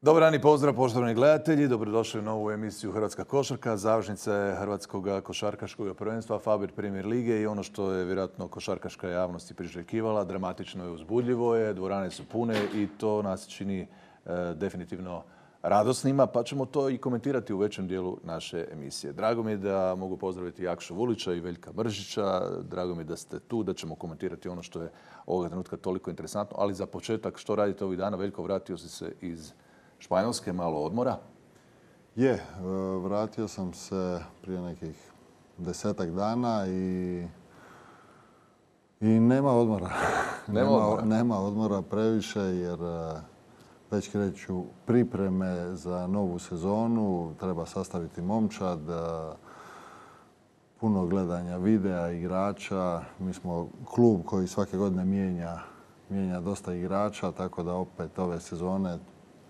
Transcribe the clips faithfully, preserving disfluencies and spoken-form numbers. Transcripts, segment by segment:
Dobar dan i pozdrav, poštovani gledatelji. Dobrodošli u novu emisiju Hrvatska košarka. Završnica je Hrvatskog košarkaškog prvenstva, Faber Premier lige i ono što je vjerojatno košarkaška javnost i priželjkivala. Dramatično je, uzbudljivo je, dvorane su pune i to nas čini e, definitivno radosnima, pa ćemo to i komentirati u većem dijelu naše emisije. Drago mi je da mogu pozdraviti Jakšu Vulića i Veljka Mržića. Drago mi je da ste tu, da ćemo komentirati ono što je ovoga trenutka toliko interesantno. Ali za početak, što radite ovih dana? Veljko, vratio si se iz Španjolske, malo odmora? Je, vratio sam se prije nekih desetak dana i, i nema odmora. Nema, nema, odmora. nema odmora previše jer već kreću pripreme za novu sezonu. Treba sastaviti momčad, puno gledanja videa, igrača. Mi smo klub koji svake godine mijenja, mijenja dosta igrača, tako da opet ove sezone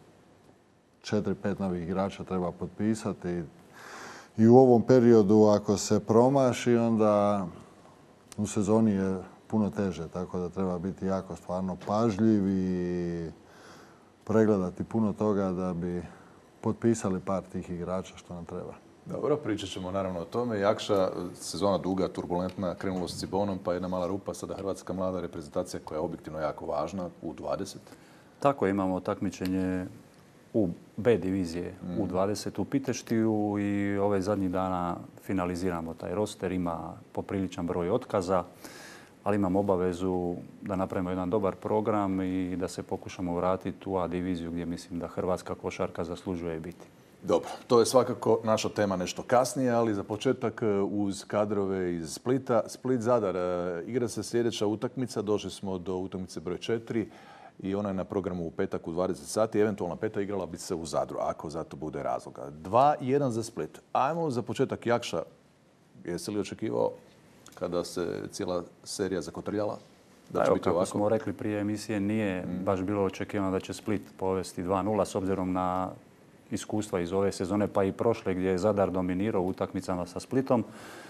četiri, pet novih igrača treba potpisati. I u ovom periodu ako se promaši, onda u sezoni je puno teže. Tako da treba biti jako stvarno pažljiv i pregledati puno toga da bi potpisali par tih igrača što nam treba. Dobro, pričat ćemo naravno o tome. Jakša, sezona duga, turbulentna, krenulo s Cibonom, pa jedna mala rupa, sada hrvatska mlada reprezentacija koja je objektivno jako važna, U dvadeset. Tako, imamo takmičenje u B divizije U dvadeset u Piteštiju i ove zadnjih dana finaliziramo taj roster. Ima popriličan broj otkaza, ali imamo obavezu da napravimo jedan dobar program i da se pokušamo vratiti u A diviziju gdje mislim da hrvatska košarka zaslužuje biti. Dobro, to je svakako naša tema nešto kasnije, ali za početak uz kadrove iz Splita. Split-Zadar, igra se sljedeća utakmica, došli smo do utakmice broj četiri. I ona je na programu u petak u dvadeset sati. Eventualna peta igrala bi se u Zadru, ako za to bude razloga. dva jedan za Split. Ajmo za početak, Jakša, jesi li očekivao kada se cijela serija zakotrljala? Da će Evo, biti kako ovako? smo rekli prije emisije, nije mm. baš bilo očekivano da će Split povesti dva nula s obzirom na iskustva iz ove sezone, pa i prošle gdje je Zadar dominirao u utakmicama sa Splitom.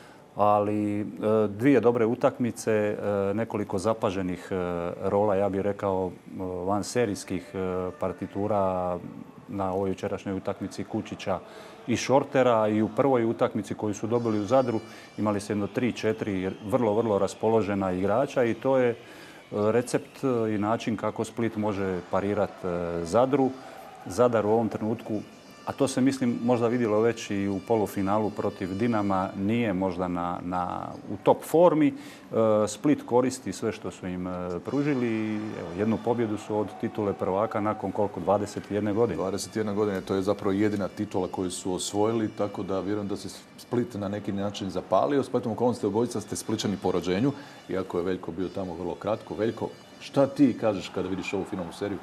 Ali dvije dobre utakmice, nekoliko zapaženih rola, ja bih rekao, van serijskih partitura na ovoj jučerašnjoj utakmici Kučića i Šortera. I u prvoj utakmici koju su dobili u Zadru imali se jedno tri četiri vrlo, vrlo raspoložena igrača i to je recept i način kako Split može parirati Zadru. Zadar u ovom trenutku, a to se mislim možda vidjelo već i u polufinalu protiv Dinama, nije možda na, na, u top formi. Split koristi sve što su im pružili. Evo, jednu pobjedu su od titule prvaka nakon koliko? dvadeset jedne godine. dvadeset jedna godine, to je zapravo jedina titula koju su osvojili, tako da vjerujem da se Split na neki način zapalio. Spletom okolnosti obojica ste Spličani po rođenju, iako je Veljko bio tamo vrlo kratko. Veljko, šta ti kažeš kada vidiš ovu finalnu seriju?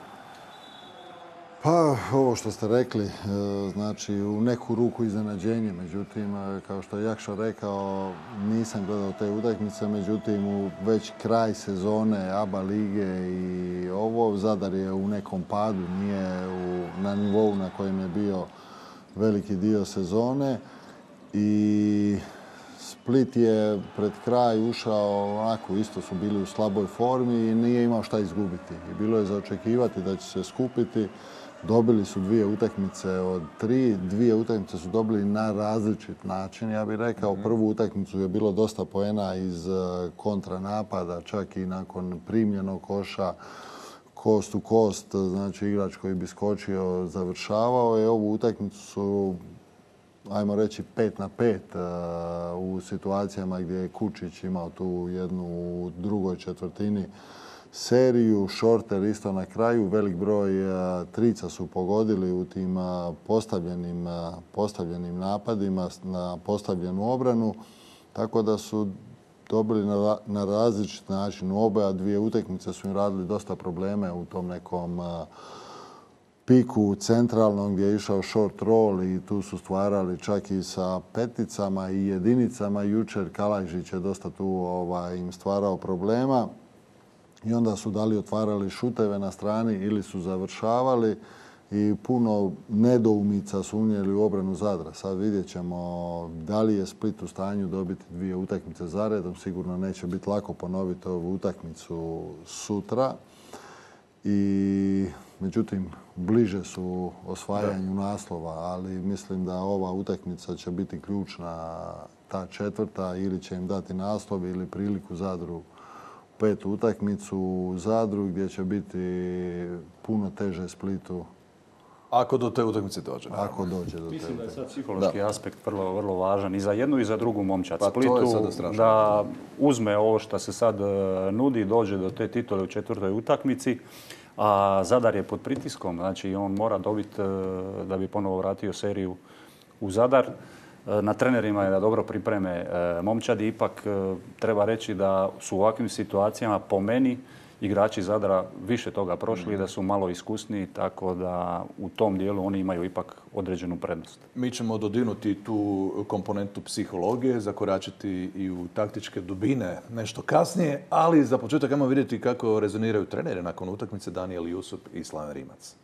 Pa, ovo što ste rekli, znači u neku ruku iznenađenje, međutim, kao što je Jakša rekao, nisam gledao te utakmice, međutim, u već kraj sezone A B A lige i ovo, Zadar je u nekom padu, nije u, na nivou na kojem je bio veliki dio sezone i Split je pred kraj ušao, onako isto su bili u slaboj formi i nije imao šta izgubiti. I bilo je za očekivati da će se skupiti. Dobili su dvije utakmice od tri, dvije utakmice su dobili na različit način. Ja bih rekao, prvu utakmicu je bilo dosta poena iz kontranapada, čak i nakon primljenog koša, kost u kost, znači igrač koji bi skočio, završavao je. Ovu utakmicu su, ajmo reći, pet na pet u situacijama gdje je Kučić imao tu jednu u drugoj četvrtini seriju, Šorter isto na kraju, velik broj trica su pogodili u tim postavljenim, postavljenim napadima na postavljenu obranu, tako da su dobili na, na različit način. U obe dvije utakmice su im radili dosta probleme u tom nekom piku centralnom gdje je išao short roll i tu su stvarali čak i sa peticama i jedinicama. Jučer Kalajžić je dosta tu ovaj, im stvarao problema. I onda su da li otvarali šuteve na strani ili su završavali i puno nedoumica su unijeli u obranu Zadra. Sad vidjet ćemo da li je Split u stanju dobiti dvije utakmice zaredom. Sigurno neće biti lako ponoviti ovu utakmicu sutra. I međutim, bliže su osvajanju naslova, ali mislim da ova utakmica će biti ključna, ta četvrta, ili će im dati naslov ili priliku Zadru petu utakmicu u Zadru, gdje će biti puno teže Splitu. Ako do te utakmice dođe. Ako dođe do te Mislim da je utakmice. sad psihološki aspekt vrlo, vrlo važan i za jednu i za drugu momčad. Pa to je Splitu sada strašno. da uzme ovo što se sad e, nudi, dođe do te titule u četvrtoj utakmici, a Zadar je pod pritiskom, znači on mora dobiti e, da bi ponovo vratio seriju u Zadar. E, Na trenerima je da dobro pripreme e, momčadi, ipak e, treba reći da su u ovakvim situacijama po meni igrači Zadra više toga prošli, da su malo iskusniji, tako da u tom dijelu oni imaju ipak određenu prednost. Mi ćemo dodinuti tu komponentu psihologije, zakoračiti i u taktičke dubine nešto kasnije, ali za početak ajmo vidjeti kako rezoniraju treneri nakon utakmice Danijel Jusup i Slaven Rimac.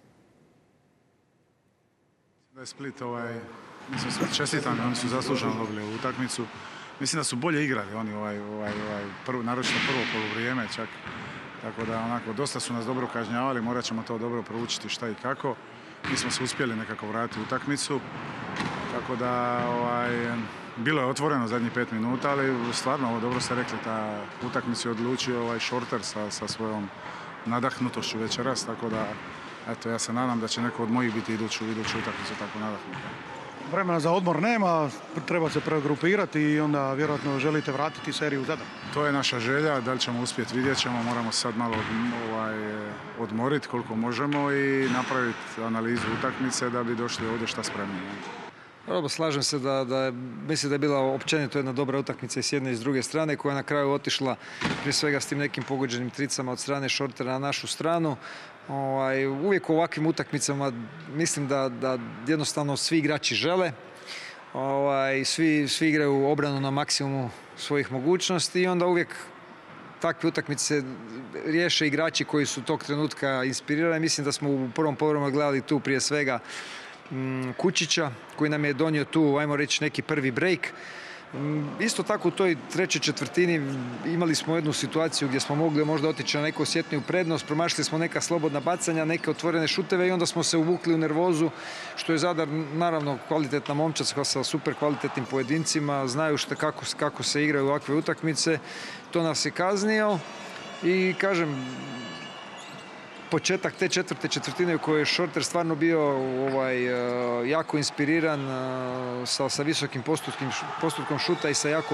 Da je Split, ovaj, mislim, čestitam, oni su zasluženo dobili ovu utakmicu. Mislim da su bolje igrali oni, ovaj, ovaj, ovaj, prvo, naročito prvo poluvrijeme čak. Tako da onako, dosta su nas dobro kažnjavali, morat ćemo to dobro proučiti šta i kako. Mi smo se uspjeli nekako vratiti u utakmicu. Tako da, ovaj, bilo je otvoreno zadnjih pet minuta, ali stvarno, ovo dobro ste rekli, ta utakmicu je odlučio ovaj Šorter sa, sa svojom nadahnutošću večeras. Tako da, eto, ja se nadam da će neko od mojih biti iduću, iduću utakmicu tako nadahnuta. Vremena za odmor nema, treba se pregrupirati i onda vjerojatno želite vratiti seriju u Zadar. To je naša želja, da li ćemo uspjeti vidjet ćemo, moramo sad malo ovaj, odmoriti koliko možemo i napraviti analizu utakmice da bi došli ovdje šta spremni. Dobro, slažem se da, da mislim da je bila općenito jedna dobra utakmica i s jedne i s druge strane koja je na kraju otišla prije svega s tim nekim pogođenim tricama od strane Šortera na našu stranu. Ovaj, uvijek u ovakvim utakmicama mislim da, da jednostavno svi igrači žele. Ovaj, svi, svi igraju obranu na maksimumu svojih mogućnosti i onda uvijek takve utakmice riješe igrači koji su tog trenutka inspirirani. Mislim da smo u prvom poluvremenu gledali tu prije svega m, Kučića koji nam je donio tu, ajmo reći, neki prvi break. Isto tako u toj trećoj četvrtini imali smo jednu situaciju gdje smo mogli možda otići na neku osjetniju prednost, promašili smo neka slobodna bacanja, neke otvorene šuteve i onda smo se uvukli u nervozu, što je Zadar naravno kvalitetna momčad sa super kvalitetnim pojedincima, znaju šta, kako, kako se igraju ovakve utakmice, to nas je kaznio i kažem, početak te četvrte četvrtine u kojoj je Šorter stvarno bio ovaj, jako inspiriran sa, sa visokim postotkom šuta i sa jako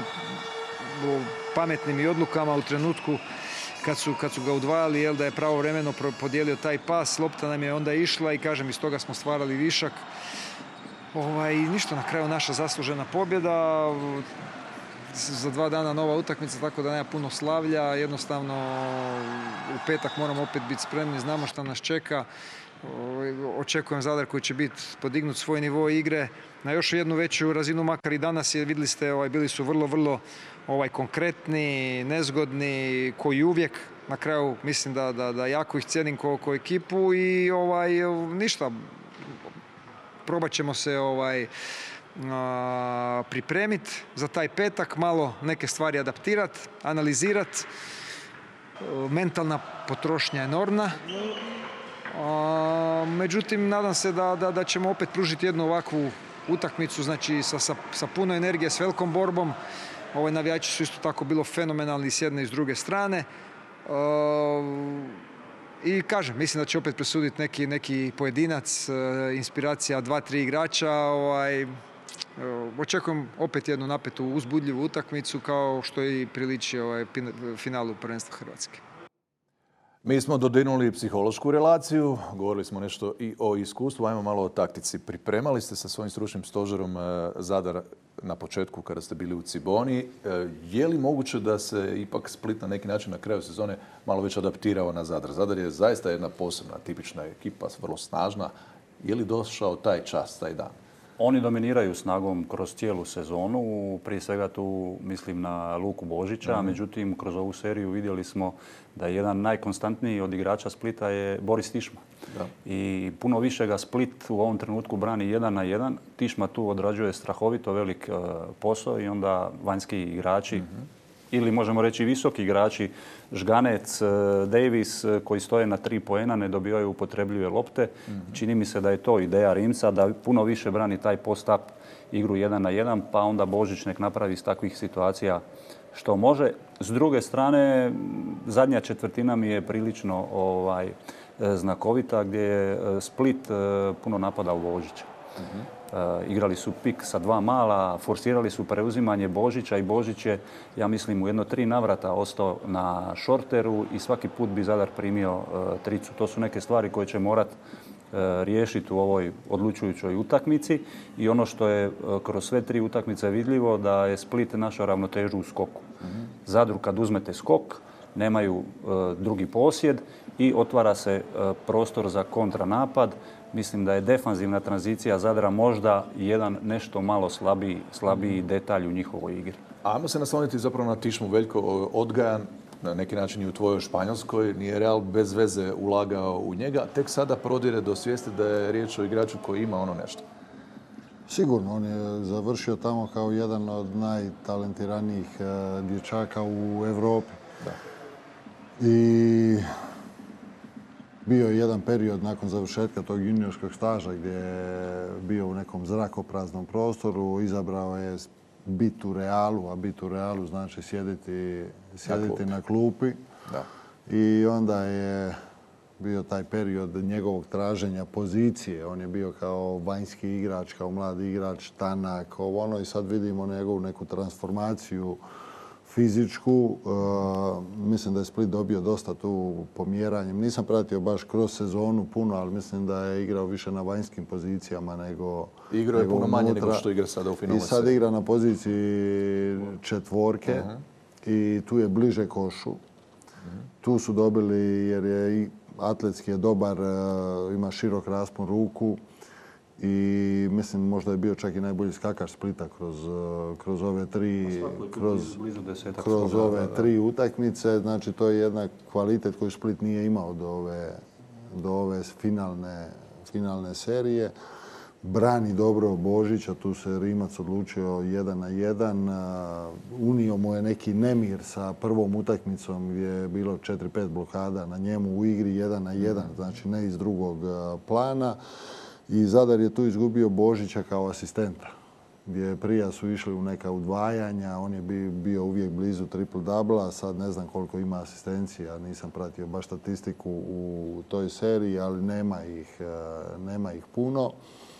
pametnim i odlukama u trenutku kad su, kad su ga udvajali, jel da je pravovremeno podijelio taj pas, lopta nam je onda išla i kažem iz toga smo stvarali višak. Ovaj, ništa, na kraju naša zaslužena pobjeda. Za dva dana nova utakmica, tako da nema puno slavlja. Jednostavno u petak moramo opet biti spremni, znamo šta nas čeka. Očekujem Zadar koji će biti podignut svoj nivo igre na još jednu veću razinu, makar i danas je, vidjeli ste, ovaj, bili su vrlo, vrlo ovaj, konkretni, nezgodni, koji uvijek. Na kraju mislim da, da, da jako ih cijenim ko, ko ekipu i ovaj, ništa, probat ćemo se ovaj, pripremiti za taj petak, malo neke stvari adaptirati, analizirati. Mentalna potrošnja je enormna. Međutim, nadam se da, da, da ćemo opet pružiti jednu ovakvu utakmicu, znači sa, sa, sa puno energije, s velikom borbom. Ovaj, navijači su isto tako bilo fenomenalni s jedne i s druge strane. I kažem, mislim da će opet presuditi neki, neki pojedinac, inspiracija dva, tri igrača. Ovaj, očekujem opet jednu napetu, uzbudljivu utakmicu kao što i priliči ovaj, finalu prvenstva Hrvatske. Mi smo dodinuli psihološku relaciju, govorili smo nešto i o iskustvu, ajmo malo o taktici. Pripremali ste sa svojim stručnim stožerom Zadar na početku kada ste bili u Ciboni. Je li moguće da se ipak Split na neki način na kraju sezone malo već adaptirao na Zadar? Zadar je zaista jedna posebna, tipična ekipa, vrlo snažna. Je li došao taj čas, taj dan? Oni dominiraju snagom kroz cijelu sezonu, prije svega tu mislim na Luku Božića, mm. međutim kroz ovu seriju vidjeli smo da jedan najkonstantniji od igrača Splita je Boris Tišma. Da. I puno više ga Split u ovom trenutku brani jedan na jedan. Tišma tu odrađuje strahovito velik uh, posao i onda vanjski igrači, mm-hmm. ili možemo reći visoki igrači, Žganec, Davis, koji stoje na tri poena, ne dobivaju upotrebljive lopte. Mm-hmm. Čini mi se da je to ideja Rimca, da puno više brani taj post-up igru jedan na jedan, pa onda Božić nek napravi iz takvih situacija što može. S druge strane, zadnja četvrtina mi je prilično ovaj, znakovita, gdje je Split puno napadao Božića. Mm-hmm. Uh, igrali su pik sa dva mala, forsirali su preuzimanje Božića i Božić je, ja mislim, u jedno tri navrata ostao na šorteru i svaki put bi Zadar primio uh, tricu. To su neke stvari koje će morat uh, riješiti u ovoj odlučujućoj utakmici i ono što je uh, kroz sve tri utakmice vidljivo da je Split našao ravnotežu u skoku. Mm-hmm. Zadru kad uzmete skok, nemaju uh, drugi posjed i otvara se uh, prostor za kontranapad. Mislim da je defanzivna tranzicija Zadra možda jedan nešto malo slabiji, slabiji detalj u njihovoj igri. Ajmo se nasloniti zapravo na Tišmu. Veljko, odgajan na neki način i u tvojoj Španjolskoj, nije Real bez veze ulagao u njega, tek sada prodire do svijesti da je riječ o igraču koji ima ono nešto. Sigurno, on je završio tamo kao jedan od najtalentiranijih uh, dječaka u Europi. Da. I bio je jedan period nakon završetka tog juniorskog staža gdje je bio u nekom zrakopraznom prostoru, izabrao je bit u Realu, a bit u Realu znači sjediti, sjediti na klupi. Da. I onda je bio taj period njegovog traženja pozicije. On je bio kao vanjski igrač, kao mladi igrač, tanak, ovo ono, i sad vidimo njegovu neku transformaciju fizičku. E, mislim da je Split dobio dosta tu pomjeranjem. Nisam pratio baš kroz sezonu puno, ali mislim da je igrao više na vanjskim pozicijama nego igrao je nego puno manje unutra. nego što igra sada u finalnoj I sad seriji. igra na poziciji četvorke uh-huh. i tu je bliže košu. Uh-huh. Tu su dobili, jer je atletski je dobar, ima širok raspon ruku i mislim možda je bio čak i najbolji skakač Splita kroz, kroz ove tri, kroz, kroz ove tri utakmice. Znači to je jedna kvalitet koju Split nije imao do ove, do ove finalne, finalne serije. Brani dobro Božića, tu se Rimac odlučio jedan na jedan. Unio mu je neki nemir sa prvom utakmicom gdje je bilo četiri pet blokada na njemu u igri jedan na jedan, znači ne iz drugog plana. I Zadar je tu izgubio Božića kao asistenta, gdje prije su išli u neka udvajanja, on je bio uvijek blizu triple-double, sad ne znam koliko ima asistencija, nisam pratio baš statistiku u toj seriji, ali nema ih, nema ih puno.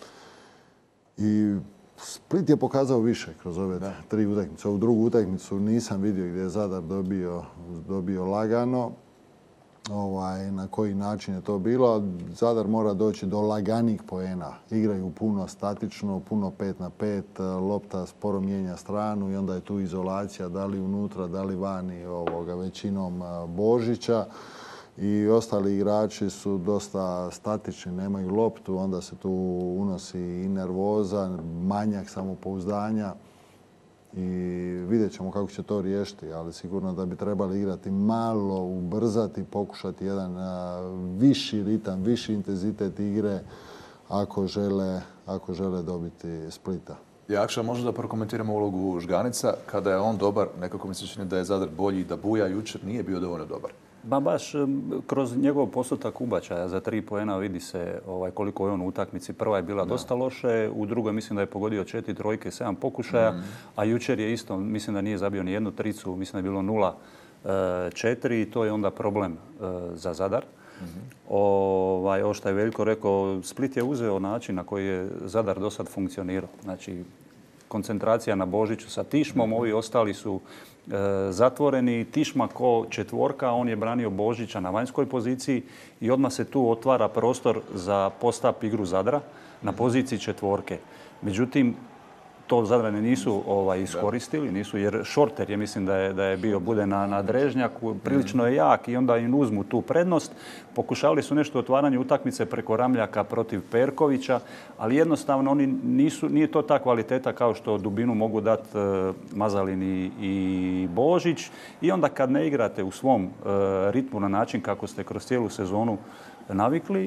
I Split je pokazao više kroz ove da. tri utakmice. Ovu drugu utakmicu nisam vidio gdje je Zadar dobio, dobio lagano. Ovaj, na koji način je to bilo. Zadar mora doći do laganih poena. Igraju puno statično, puno pet na pet, lopta sporo mijenja stranu i onda je tu izolacija, da li unutra, da li vani ovoga, većinom Božića. I ostali igrači su dosta statični, nemaju loptu, onda se tu unosi i nervoza, manjak samopouzdanja i vidjet ćemo kako će to riješiti, ali sigurno da bi trebali igrati malo, ubrzati, pokušati jedan viši ritam, viši intenzitet igre ako žele, ako žele dobiti Splita. Jakša, možda da prokomentiramo ulogu Žganica. Kada je on dobar, nekako mi se čini da je Zadar bolji, da buja, jučer nije bio dovoljno dobar. Ba baš kroz njegov postotak ubačaja za tri poena vidi se ovaj, koliko je on u utakmici. Prva je bila da. dosta loše, u drugoj mislim da je pogodio četiri trojke, sedam pokušaja, mm. a jučer je isto, mislim da nije zabio ni jednu tricu, mislim da je bilo nula četiri i to je onda problem uh, za Zadar. Mm-hmm. Ovaj, ovo što je Veljko rekao, Split je uzeo način na koji je Zadar do sad funkcionirao. Znači, koncentracija na Božiću sa Tišmom, ovi ostali su e, zatvoreni. Tišma ko četvorka, on je branio Božića na vanjskoj poziciji i odmah se tu otvara prostor za post-up igru Zadra na poziciji četvorke. Međutim, to Zadrane nisu ovaj, iskoristili, nisu, jer šorter je, mislim da je, da je bio, bude na, na Drežnjaku, prilično je jak i onda im uzmu tu prednost. Pokušavali su nešto otvaranje utakmice preko Ramljaka protiv Perkovića, ali jednostavno oni nisu, nije to ta kvaliteta kao što dubinu mogu dati uh, Mazalin i, i Božić. I onda kad ne igrate u svom uh, ritmu na način kako ste kroz cijelu sezonu navikli,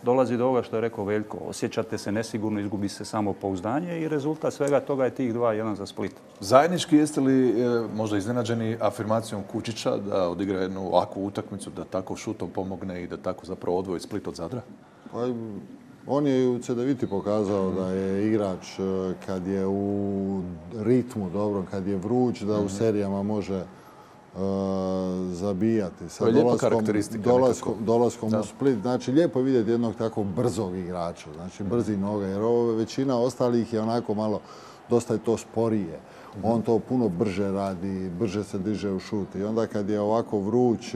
dolazi do ovoga što je rekao Veljko. Osjećate se nesigurno, izgubi se samopouzdanje i rezultat svega toga je tih dva jedan za Split. Zajednički jeste li e, možda iznenađeni afirmacijom Kučića da odigra jednu ovakvu utakmicu, da tako šutom pomogne i da tako zapravo odvoji Split od Zadra? Pa, on je u Cedeviti pokazao da je igrač kad je u ritmu dobrom, kad je vruć, da u serijama može Uh, zabijati. Sa dolaskom, dolaskom, dolaskom u Split. Znači, lijepo je vidjeti jednog tako brzog igrača. Znači, brzi noga. Jer ovo većina ostalih je onako malo, dosta je to sporije. On to puno brže radi, brže se diže u šut. I onda kad je ovako vruć,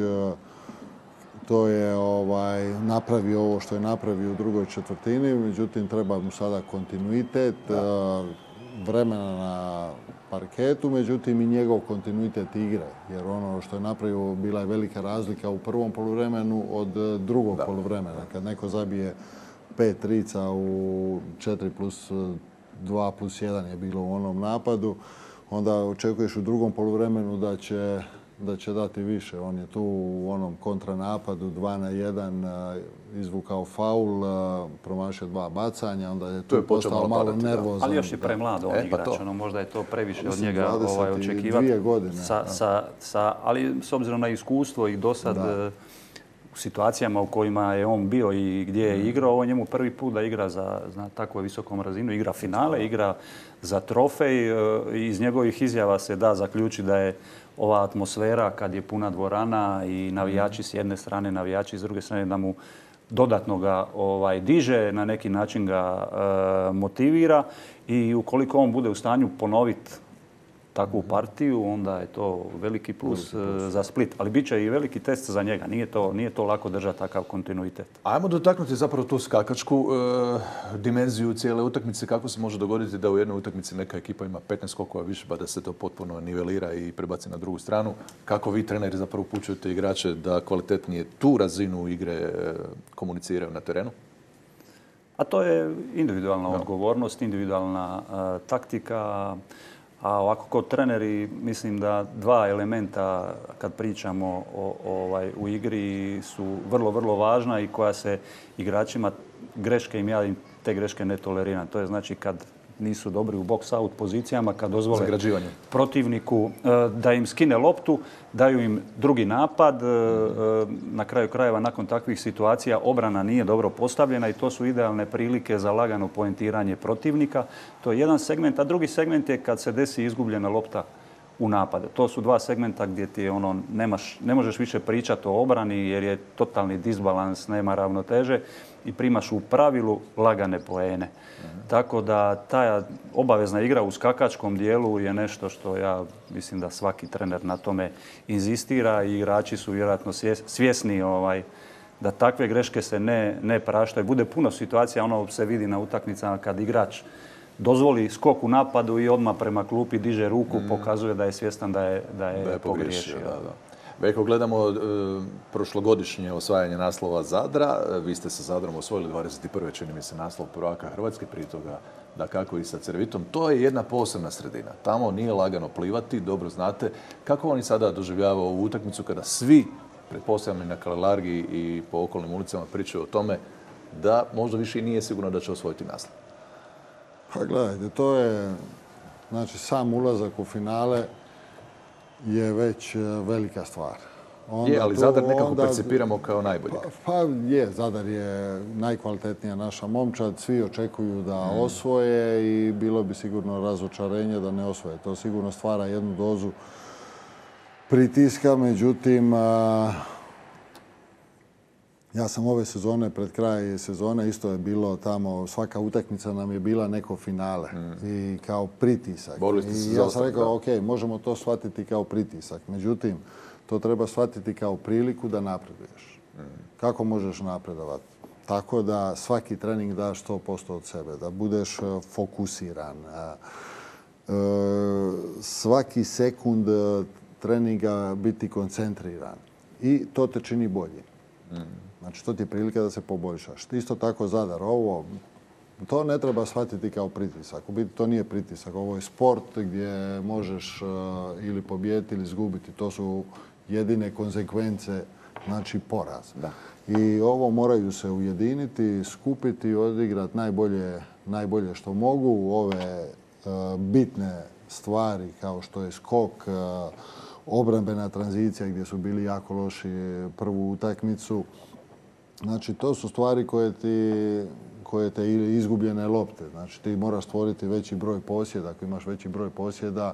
to je ovaj, napravio ovo što je napravio u drugoj četvrtini. Međutim, treba mu sada kontinuitet, uh, vremena na parketu, međutim i njegov kontinuitet igre. Jer ono što je napravio bila je velika razlika u prvom poluvremenu od drugog da. poluvremena. Kad neko zabije pet trica u četiri plus dva plus jedan je bilo u onom napadu, onda očekuješ u drugom poluvremenu da će, da će dati više. On je tu u onom kontranapadu dva na jedan izvukao faul, promašio dva bacanja, onda je tu, tu je postao malo nervozan. Ali još je premlad on e, igrač, ono, možda je to previše od njega ovaj, očekivati. dvadeset dvije godine. Sa, sa, sa, ali s obzirom na iskustvo i dosad da. u situacijama u kojima je on bio i gdje je igrao, ovo je njemu prvi put da igra za, za takvu visokom razinu, igra finale, igra za trofej. Iz njegovih izjava se da zaključiti da je ova atmosfera kad je puna dvorana i navijači s jedne strane, navijači s druge strane, da mu dodatno ga ovaj, diže, na neki način ga e, motivira i ukoliko on bude u stanju ponoviti takvu partiju, onda je to veliki plus, veliki plus za Split. Ali bit će i veliki test za njega. Nije to, nije to lako držati takav kontinuitet. Ajmo dotaknuti zapravo tu skakačku e, dimenziju cijele utakmice. Kako se može dogoditi da u jednoj utakmici neka ekipa ima petnaest skokova više, pa da se to potpuno nivelira i prebaci na drugu stranu? Kako vi, treneri, zapravo upućujete igrače da kvalitetnije tu razinu igre e, komuniciraju na terenu? A to je individualna no. odgovornost, individualna e, taktika. A ovako kao treneri mislim da dva elementa kad pričamo o, ovaj, u igri su vrlo, vrlo važna i koja se igračima greške im ja im te greške ne toleriram. To je znači kad nisu dobri u box-out pozicijama, kad dozvole protivniku da im skine loptu, daju im drugi napad. Na kraju krajeva, nakon takvih situacija, obrana nije dobro postavljena i to su idealne prilike za lagano poentiranje protivnika. To je jedan segment, a drugi segment je kad se desi izgubljena lopta u napade. To su dva segmenta gdje ti ono, nemaš, ne možeš više pričati o obrani jer je totalni disbalans, nema ravnoteže i primaš u pravilu lagane poene. Mm-hmm. Tako da ta obavezna igra u skakačkom dijelu je nešto što ja mislim da svaki trener na tome inzistira i igrači su vjerojatno svjesni ovaj, da takve greške se ne, ne praštaju. Bude puno situacija, ono se vidi na utakmicama kad igrač dozvoli skok u napadu i odmah prema klupi diže ruku, mm. pokazuje da je svjestan da je, da je, da je pogriješio. Da, da. Veljko, gledamo e, prošlogodišnje osvajanje naslova Zadra. Vi ste sa Zadrom osvojili dvadeset prve čini mi se naslov prvaka Hrvatske, prije toga dakako i sa Cedevitom. To je jedna posebna sredina. Tamo nije lagano plivati, dobro znate. Kako oni sada doživljavaju ovu utakmicu kada svi, pretpostavljam na Kalelargi i po okolnim ulicama, pričaju o tome da možda više i nije sigurno da će osvojiti naslov? Pa gledajte, to je, znači sam ulazak u finale je već velika stvar. Onda je, ali tu, Zadar nekako onda, percipiramo kao najbolji. Pa, pa je, Zadar je najkvalitetnija naša momčad, svi očekuju da mm. osvoje i bilo bi sigurno razočarenje da ne osvoje. To sigurno stvara jednu dozu pritiska, međutim, a, ja sam ove sezone, pred kraj sezone, isto je bilo tamo, svaka utakmica nam je bila neko finale mm. i kao pritisak. I ja sam rekao, ok, možemo to shvatiti kao pritisak. Međutim, to treba shvatiti kao priliku da napreduješ. Mm. Kako možeš napredovati? Tako da svaki trening daš sto posto od sebe, da budeš fokusiran. Svaki sekund treninga biti koncentriran. I to te čini bolje. Mm. Znači, to ti je prilika da se poboljšaš. Isto tako Zadar. Ovo, to ne treba shvatiti kao pritisak. U biti to nije pritisak. Ovo je sport gdje možeš uh, ili pobijediti ili izgubiti. To su jedine konsekvence znači poraz. Da. I ovo moraju se ujediniti, skupiti, odigrati najbolje, najbolje što mogu. Ove uh, bitne stvari kao što je skok, uh, obrambena tranzicija gdje su bili jako loši prvu utakmicu. Znači, to su stvari koje ti, koje te ili izgubljene lopte. Znači, ti moraš stvoriti veći broj posjeda. Ako imaš veći broj posjeda,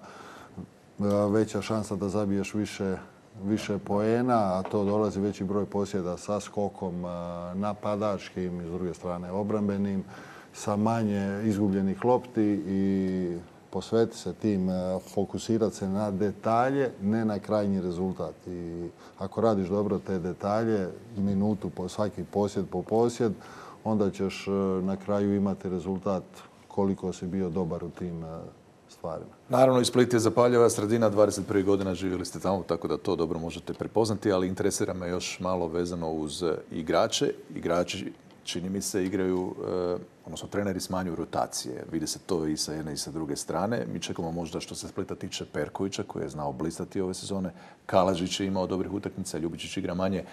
veća šansa da zabiješ više, više poena, a to dolazi veći broj posjeda sa skokom napadačkim i s druge strane obrambenim, sa manje izgubljenih lopti i posveti se tim, fokusirati se na detalje, ne na krajnji rezultat. I ako radiš dobro te detalje, minutu po svaki posjed po posjed, onda ćeš na kraju imati rezultat koliko si bio dobar u tim stvarima. Naravno, i Split je zapaljava sredina, dvadeset prvih godina živjeli ste tamo, tako da to dobro možete prepoznati, ali interesira me još malo vezano uz igrače. Igrači, čini mi se, igraju, odnosno treneri smanjuju rotacije. Vidi se to i sa jedne i sa druge strane. Mi čekamo možda što se Splita tiče Perkovića, koji je znao blistati ove sezone. Kalažić je imao dobrih utakmica, Ljubičić igra manje.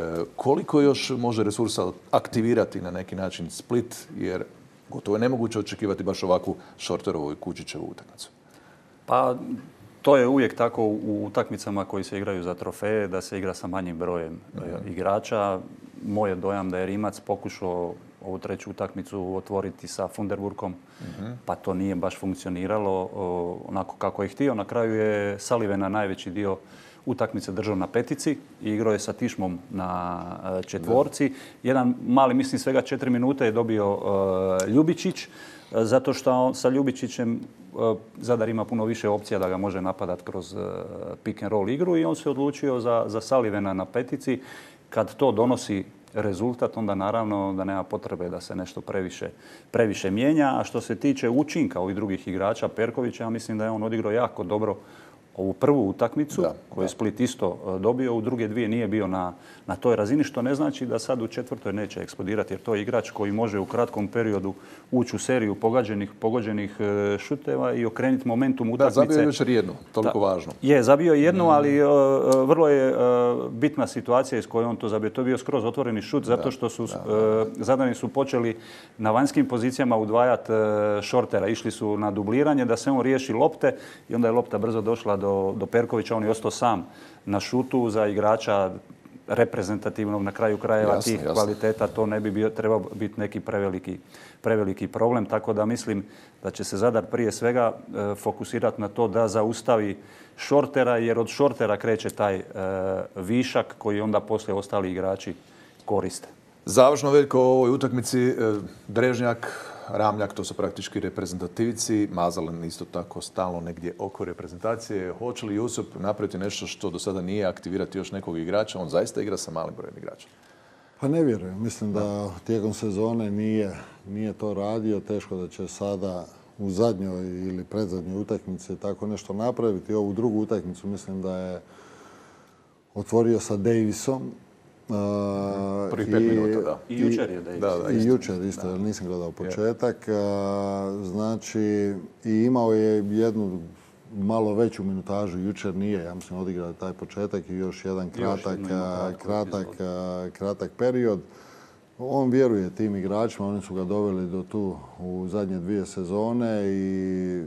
Koliko još može resursa aktivirati na neki način Split, jer gotovo je nemoguće očekivati baš ovakvu Šorterovu i Kučićevu utakmicu? Pa to je uvijek tako u utakmicama koji se igraju za trofeje, da se igra sa manjim brojem mm-hmm. igrača. Moj je dojam da je Rimac pokušao ovu treću utakmicu otvoriti sa Funderburgom, mm-hmm. pa to nije baš funkcioniralo onako kako je htio. Na kraju je Sullivana najveći dio utakmice držao na petici i igrao je sa Tišmom na četvorci. Jedan mali, mislim svega četiri minute je dobio uh, Ljubičić, zato što sa Ljubičićem uh, Zadar ima puno više opcija da ga može napadati kroz uh, pick and roll igru i on se odlučio za, za Sullivana na petici. Kad to donosi rezultat, onda naravno da nema potrebe da se nešto previše, previše mijenja. A što se tiče učinka ovih drugih igrača, Perkovića, ja mislim da je on odigrao jako dobro ovu prvu utakmicu da, koju je Split isto dobio, u druge dvije nije bio na, na toj razini, što ne znači da sad u četvrtoj neće eksplodirati, jer to je igrač koji može u kratkom periodu ući u seriju pogađenih, pogođenih šuteva i okrenuti momentum utakmice. Da, zabio je jučer jednu, toliko da, važno. Je, zabio je jednu, mm. ali uh, vrlo je uh, bitna situacija iz koje on to zabio. To je bio skroz otvoreni šut, zato da, što su da, da. Uh, Zadani su počeli na vanjskim pozicijama udvajati uh, Šortera. Išli su na dubliranje da se on riješi lopte i onda je lopta brzo došla do Do, do Perkovića, on je ostao sam na šutu za igrača reprezentativnog na kraju krajeva jasne, tih jasne. kvaliteta. To ne bi bio, trebao biti neki preveliki, preveliki problem. Tako da mislim da će se Zadar prije svega e, fokusirati na to da zaustavi Šortera, jer od Šortera kreće taj e, višak koji onda poslije ostali igrači koriste. Završno, Veljko, o ovoj utakmici e, Drežnjak, Ramljak, to su praktički reprezentativci. Mazalen isto tako stalno negdje oko reprezentacije. Hoće li Jusup napraviti nešto što do sada nije, aktivirati još nekog igrača? On zaista igra sa malim brojem igrača. Pa ne vjerujem. Mislim da tijekom sezone nije, nije to radio. Teško da će sada u zadnjoj ili predzadnjoj utakmici tako nešto napraviti. Ovu drugu utakmicu mislim da je otvorio sa Davisom. Uh, Prvi pet minuta, da. I jučer je Davis. Da, da, I jučer isto, jer nisam gledao početak. Uh, znači, i imao je jednu malo veću minutažu. Jučer nije, ja mislim, odigrao taj početak i još jedan kratak, još uh, kratak, uh, kratak period. On vjeruje tim igračima, oni su ga doveli do tu u zadnje dvije sezone i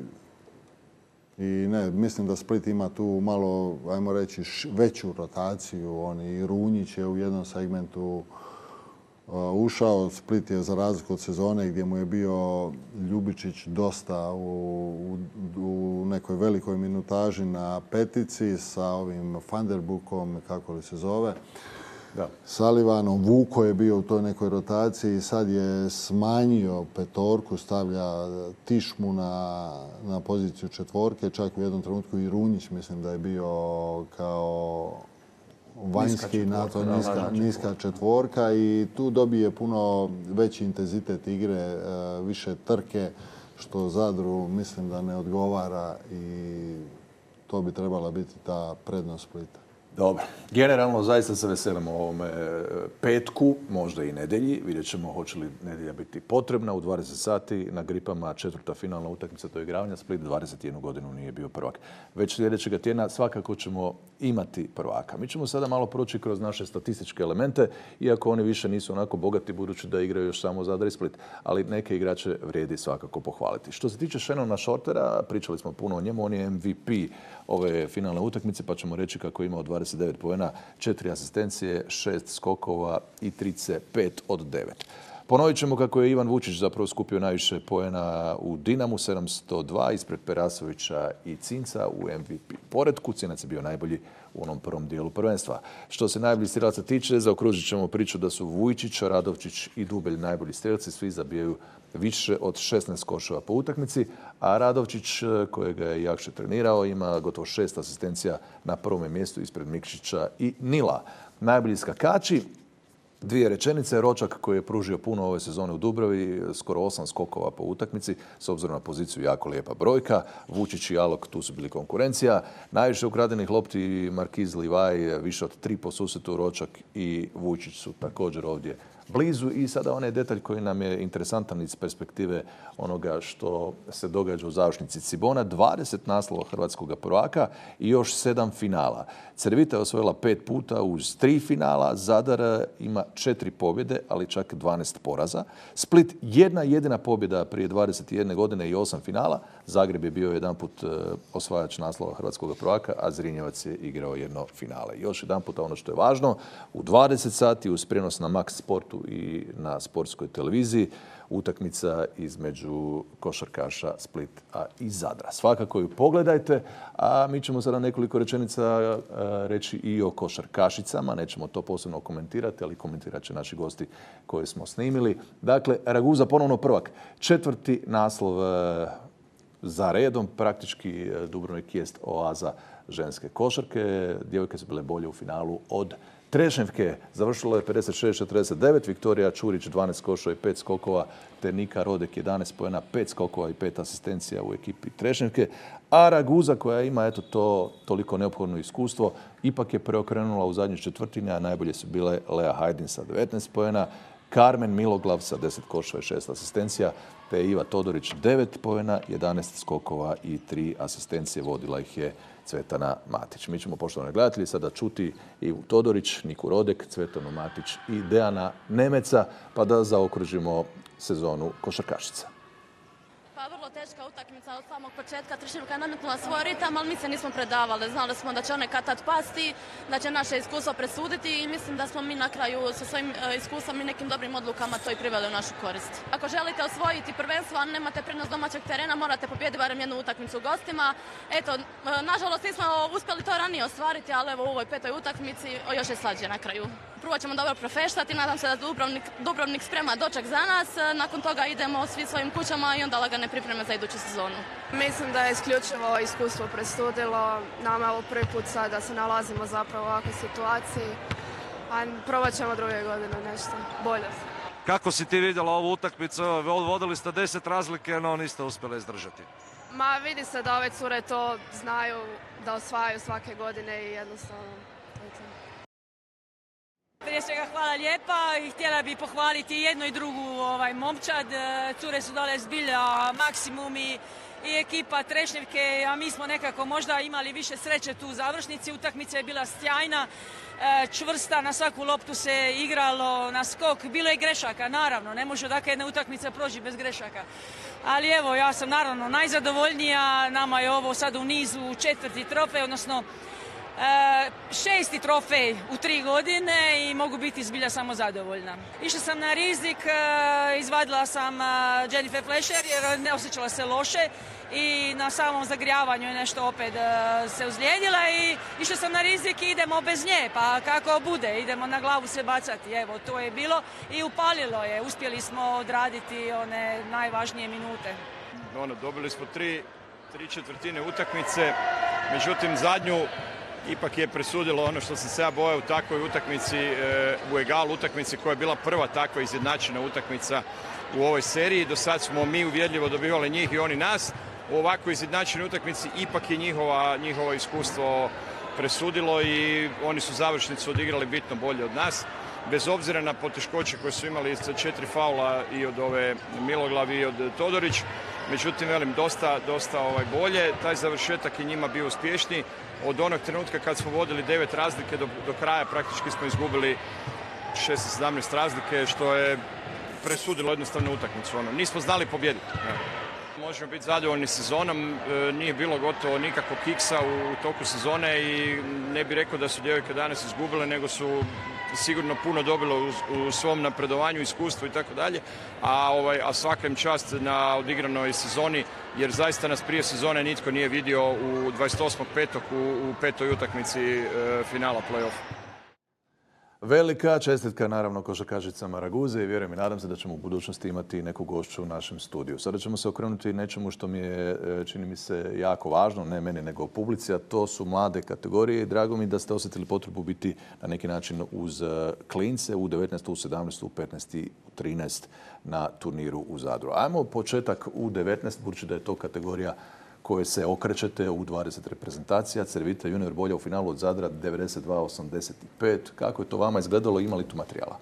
I ne, mislim da Split ima tu malo, ajmo reći, veću rotaciju. On i Runjić je u jednom segmentu uh, ušao. Split je za razliku od sezone gdje mu je bio Ljubičić dosta u, u, u nekoj velikoj minutaži na petici sa ovim Funderburgom, kako li se zove. Da. Sullivanom. Vuko je bio u toj nekoj rotaciji, sad je smanjio petorku, stavlja Tišmu na, na poziciju četvorke, čak u jednom trenutku i Runjić mislim da je bio kao vanjski na to niska, niska četvorka i tu dobije puno veći intenzitet igre, više trke, što Zadru mislim da ne odgovara i to bi trebala biti ta prednost Splita. Dobro. Generalno zaista se veselimo ovome petku, možda i nedjelji. Vidjet ćemo hoće li nedjelja biti potrebna. U dvadeset sati na Gripama četvrta finalna utakmica doigravanja. Split dvadeset jednu godinu nije bio prvak. Već sljedećega tjedna svakako ćemo imati prvaka. Mi ćemo sada malo proći kroz naše statističke elemente, iako oni više nisu onako bogati budući da igraju još samo Zadar i Split. Ali neke igrače vrijedi svakako pohvaliti. Što se tiče Shannona Shortera, pričali smo puno o njemu. On je M V P ove finalne utakmice, pa ćemo reći kako je imao dvadeset devet poena, četiri asistencije, šest skokova i trice, pet od devet. Ponovit ćemo kako je Ivan Vučić zapravo skupio najviše poena u Dinamu, sedamsto dva, ispred Perasovića i Cinca u M V P poretku. Cinac je bio najbolji u onom prvom dijelu prvenstva. Što se najboljih strelaca tiče, zaokružit ćemo priču da su Vujčić, Radovčić i Dubelj najbolji strelci. Svi zabijaju više od šesnaest koševa po utakmici, a Radovčić, kojega je Jakše trenirao, ima gotovo šest asistencija na prvom mjestu ispred Mikšića i Nila. Najbolji skakači, dvije rečenice, Ročak koji je pružio puno ove sezone u Dubravi, skoro osam skokova po utakmici, s obzirom na poziciju jako lijepa brojka. Vučić i Alok tu su bili konkurencija. Najviše ukradenih lopti Markiz Livaj, više od tri po susretu, Ročak i Vučić su također ovdje blizu. I sada onaj detalj koji nam je interesantan iz perspektive onoga što se događa u završnici Cibona. dvadeset naslova hrvatskog prvaka i još sedam finala. Cedevita je osvojila pet puta uz tri finala. Zadar ima četiri pobjede, ali čak dvanaest poraza. Split jedna jedina pobjeda prije dvadeset jedne godine i osam finala. Zagreb je bio jedanput osvajač naslova hrvatskog prvaka, a Zrinjevac je igrao jedno finale. Još jedan puta ono što je važno, u dvadeset sati uz prijenos na Max Sportu i na sportskoj televiziji utakmica između košarkaša Splita i Zadra. Svakako ju pogledajte, a mi ćemo sada nekoliko rečenica reći i o košarkašicama. Nećemo to posebno komentirati, ali komentirat će naši gosti koje smo snimili. Dakle, Raguza ponovno prvak. Četvrti naslov za redom, praktički Dubrovnik jest oaza ženske košarke. Djevojke su bile bolje u finalu od Trešnjevke. Završilo je pedeset šest četrdeset devet. Viktorija Čurić dvanaest košova i pet skokova, te Nika Rodek jedanaest poena, pet skokova i pet asistencija u ekipi Trešnjevke. A Raguza, koja ima eto to toliko neophodno iskustvo, ipak je preokrenula u zadnjoj četvrtini, a najbolje su bile Lea Hajdin sa devetnaest poena, Karmen Miloglav sa deset košova i šest asistencija, te Iva Todorić devet poena, jedanaest skokova i tri asistencije. Vodila ih je Cvetana Matić. Mi ćemo, poštovani gledatelji, sada čuti Ivu Todorić, Niku Rodek, Cvetanu Matić i Dejana Nemeca, pa da zaokružimo sezonu košarkašica. Pa vrlo teška utakmica od samog početka. Trešnjevka je nametnula svoj ritam, ali mi se nismo predavali. Znali smo da će one kad-tad pasti, da će naše iskustvo presuditi i mislim da smo mi na kraju sa svojim iskustvom i nekim dobrim odlukama to i priveli u našu korist. Ako želite osvojiti prvenstvo, a nemate prednost domaćeg terena, morate pobijediti barem jednu utakmicu u gostima. Eto, nažalost nismo uspjeli to ranije ostvariti, ali evo u ovoj petoj utakmici još je slađe na kraju. Prvo ćemo dobro profeštati, nadam se da Dubrovnik, Dubrovnik sprema doček za nas, nakon toga idemo svi svojim kućama i onda lagane pripreme za iduću sezonu. Mislim da je isključivo iskustvo presudilo, nama je ovo prvi put sad da se nalazimo zapravo u ovakvoj situaciji, a probat ćemo druge godine nešto bolje. Kako si ti vidjela ovu utakmicu? Vodili ste deset razlike, no niste uspjeli izdržati. Ma vidi se da ove cure to znaju, da osvajaju svake godine i jednostavno... Prije svega hvala lijepa i htjela bih pohvaliti jednu i drugu ovaj, momčad. Cure su dale zbilja maksimum i, i ekipa Trešnjevke, a mi smo nekako možda imali više sreće tu u završnici. Utakmica je bila sjajna, čvrsta, na svaku loptu se igralo, na skok. Bilo je grešaka, naravno, ne može dakle jedna utakmica proći bez grešaka. Ali evo, ja sam naravno najzadovoljnija, nama je ovo sad u nizu četvrti trofej, odnosno E, šesti trofej u tri godine i mogu biti zbilja samo zadovoljna. Išla sam na rizik, e, izvadila sam e, Jennifer Fleischer jer ne osjećala se loše i na samom zagrijavanju je nešto opet e, se ozlijedila i išla sam na rizik i idemo bez nje, pa kako bude, idemo na glavu se bacati. Evo, to je bilo i upalilo je, uspjeli smo odraditi one najvažnije minute. Ono, dobili smo tri, tri četvrtine utakmice, međutim zadnju ipak je presudilo ono što sam se ja bojao u takvoj utakmici, u egal utakmici koja je bila prva takva izjednačena utakmica u ovoj seriji. Do sad smo mi uvjerljivo dobivali njih i oni nas. U ovakvoj izjednačenoj utakmici ipak je njihova, njihovo iskustvo presudilo i oni su završnicu odigrali bitno bolje od nas. Bez obzira na poteškoće koje su imali sa četiri faula i od ove Miloglavi i od Todorić. Međutim, velim, dosta, dosta ovaj, bolje. Taj završetak je njima bio uspješniji. Od onog trenutka kad smo vodili devet razlike do, do kraja praktički smo izgubili šesnaest sedamnaest razlike, što je presudilo jednostavno utakmicu. Ono. Nismo znali pobijediti. Možemo biti zadovoljni sezonom, e, nije bilo gotovo nikakvog kiksa u, u toku sezone i ne bih rekao da su djevojke danas izgubile, nego su sigurno puno dobilo u, u svom napredovanju, iskustvu i tako dalje, a ovaj a svaka im čast na odigranoj sezoni, jer zaista nas prije sezone nitko nije vidio u dvadeset osmog petog u, u petoj utakmici e, finala play-offa. Velika čestitka naravno košarkašicama Raguze i vjerujem i nadam se da ćemo u budućnosti imati neku gošću u našem studiju. Sada ćemo se okrenuti nečemu što mi je, čini mi se, jako važno, ne meni nego publici, a to su mlade kategorije i drago mi da ste osjetili potrebu biti na neki način uz klince u devetnaest, u sedamnaest, u petnaest i u trinaest na turniru u Zadru. Ajmo početak u devetnaest, budući da je to kategorija koje se okrećete u dvadeset reprezentacija. Cervita junior bolja u finalu od Zadra devedeset dva osamdeset pet. Kako je to vama izgledalo? Ima li tu materijala?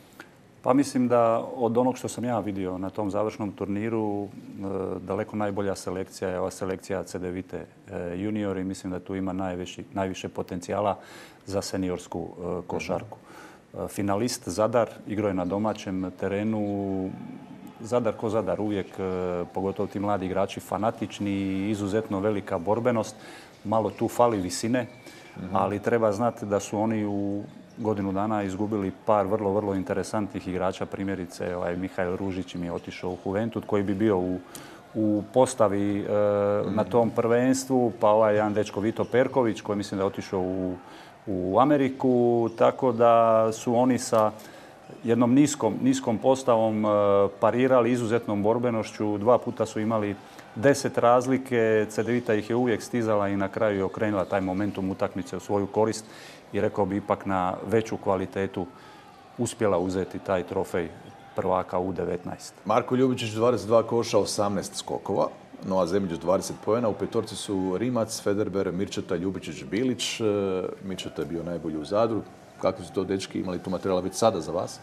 Pa mislim da od onog što sam ja vidio na tom završnom turniru, daleko najbolja selekcija je ova selekcija Cedevite junior i mislim da tu ima najviši, najviše potencijala za seniorsku košarku. Finalist Zadar igrao je na domaćem terenu. Zadar ko Zadar, uvijek, pogotovo ti mladi igrači, fanatični i izuzetno velika borbenost. Malo tu fali visine, mm-hmm. ali treba znati da su oni u godinu dana izgubili par vrlo, vrlo interesantnih igrača. Primjerice, ovaj Mihajl Ružić im je otišao u Juventud, koji bi bio u, u postavi e, mm-hmm. na tom prvenstvu, pa ovaj jedan dečko Vito Perković, koji mislim da je otišao u, u Ameriku, tako da su oni sa jednom niskom, niskom postavom parirali, izuzetnom borbenošću. Dva puta su imali deset razlike. Cedevita ih je uvijek stizala i na kraju je okrenula taj momentum utakmice u svoju korist i rekao bi ipak na veću kvalitetu uspjela uzeti taj trofej prvaka u devetnaest. Marko Ljubičić dvadeset dva koša, osamnaest skokova. Noa Zemljić dvadeset poena. U petorci su Rimac, Federber, Mirčeta, Ljubičić, Bilić. Mirčeta je bio najbolji u Zadru. Kakvi su to dečki, imali tu materijala već sada za vas?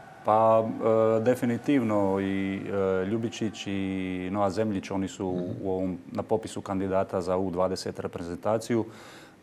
Pa e, definitivno i e, Ljubičić i Noa Zemljić, oni su mm-hmm. u ovom, na popisu kandidata za U dvadeset reprezentaciju. E,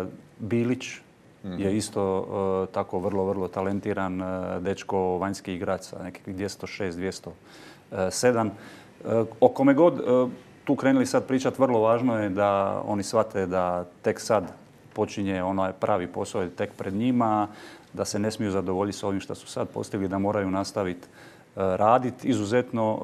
Bilić mm-hmm. je isto e, tako vrlo, vrlo talentiran e, dečko, vanjski igrač sa nekakvih dvjesto šest dvjesto sedam. E, o kome god e, tu krenuli sad pričati, vrlo važno je da oni shvate da tek sad počinje onaj pravi posao je tek pred njima, da se ne smiju zadovoljiti s ovim što su sad postigli, da moraju nastaviti raditi. Izuzetno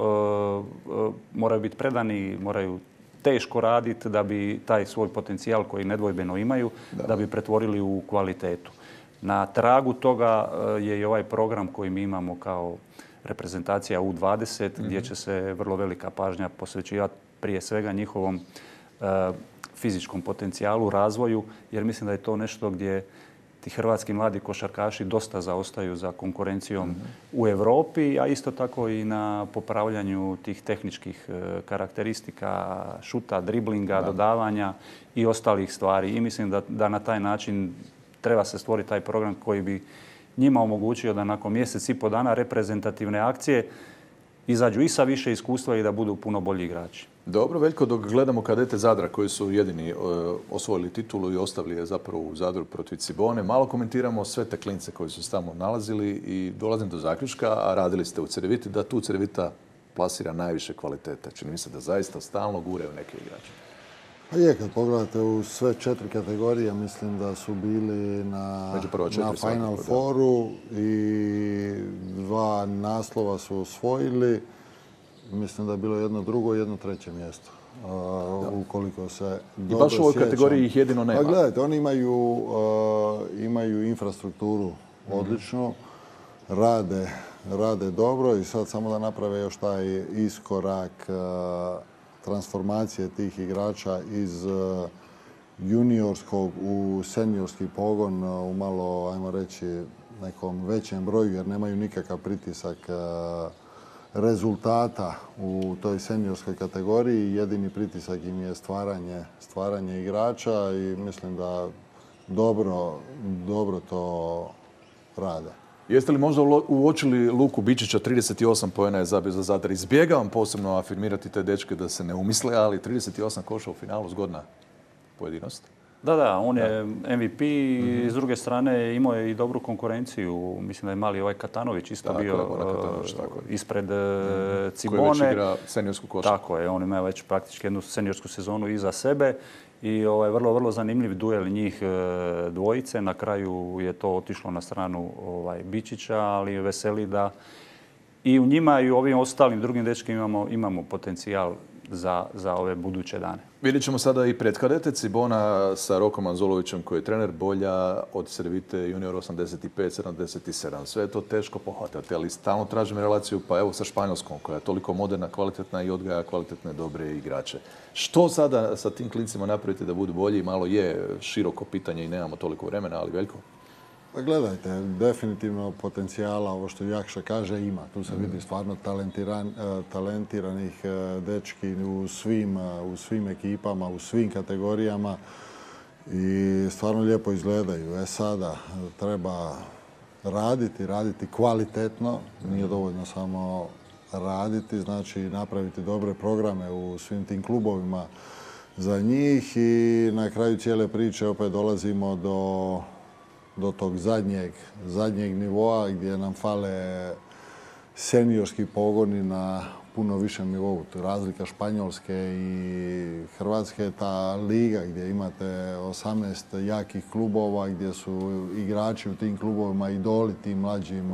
moraju biti predani, moraju teško raditi da bi taj svoj potencijal koji nedvojbeno imaju, da, da bi pretvorili u kvalitetu. Na tragu toga je i ovaj program koji mi imamo kao reprezentacija U dvadeset, mm-hmm. gdje će se vrlo velika pažnja posvećivati prije svega njihovom fizičkom potencijalu, razvoju, jer mislim da je to nešto gdje ti hrvatski mladi košarkaši dosta zaostaju za konkurencijom mm-hmm. u Europi, a isto tako i na popravljanju tih tehničkih karakteristika, šuta, driblinga, da. dodavanja i ostalih stvari. I mislim da, da na taj način treba se stvoriti taj program koji bi njima omogućio da nakon mjesec i po dana reprezentativne akcije izađu i sa više iskustva i da budu puno bolji igrači. Dobro, Veljko, dok gledamo kadete Zadra koji su jedini osvojili titulu i ostavili je zapravo u Zadru protiv Cibone, malo komentiramo sve te klince koji su se tamo nalazili i dolazim do zaključka, a radili ste u Cerviti, da tu Cervita plasira najviše kvalitete. Čini mi se da zaista stalno guraju neke igrače. Pa je, kad pogledate u sve četiri kategorije, mislim da su bili na, na Final Fouru i dva naslova su osvojili. Mislim da je bilo jedno drugo i jedno treće mjesto. Uh, ukoliko se dobro I baš u ovoj kategoriji ih jedino nema. Pa gledajte, oni imaju, uh, imaju infrastrukturu mm-hmm. odličnu, rade, rade dobro i sad samo da naprave još taj iskorak uh, transformacije tih igrača iz uh, juniorskog u seniorski pogon uh, u malo, ajmo reći, nekom većem broju jer nemaju nikakav pritisak uh, rezultata u toj seniorskoj kategoriji. Jedini pritisak im je stvaranje, stvaranje igrača i mislim da dobro, dobro to rade. Jeste li možda uočili Luku Bičića, trideset osam poena je zabio za Zadar. Izbjegavam posebno afirmirati te dečke da se ne umisle, ali trideset osam koša u finalu, zgodna pojedinost. Da, da, on je M V P i s druge strane imao je i dobru konkurenciju. Mislim da je mali ovaj Katanović isto tako, bio Katanović, tako ispred mm-hmm. Cibone. Koji već igra seniorsku košarku. Tako je, on ima već praktički jednu seniorsku sezonu iza sebe. I ovaj, vrlo, vrlo zanimljiv duel njih e, dvojice. Na kraju je to otišlo na stranu ovaj, Bičića, ali veseli da i u njima i u ovim ostalim drugim dečkima imamo, imamo potencijal za, za ove buduće dane. Vidjet ćemo sada i predkadete. Cibona sa Rokom Anzolovićem koji je trener, bolja od Servite junior osamdeset pet sedamdeset sedam. Sve je to teško pohvatati, ali stalno tražimo relaciju pa evo sa Španjolskom koja je toliko moderna, kvalitetna i odgaja kvalitetne, dobre igrače. Što sada sa tim klincima napraviti da budu bolji? Malo je široko pitanje i nemamo toliko vremena, ali Veljko? Pa gledajte, definitivno potencijala, ovo što Jakša kaže, ima. Tu se vidi stvarno talentiran, talentiranih dečki u svim, u svim ekipama, u svim kategorijama i stvarno lijepo izgledaju. E sada, treba raditi, raditi kvalitetno, nije dovoljno samo raditi, znači napraviti dobre programe u svim tim klubovima za njih i na kraju cijele priče opet dolazimo do do tog zadnjeg, zadnjeg nivoa gdje nam fale seniorski pogoni na puno višem nivou. Razlika Španjolske i Hrvatske je ta liga gdje imate osamnaest jakih klubova, gdje su igrači u tim klubovima idoli tim mlađim,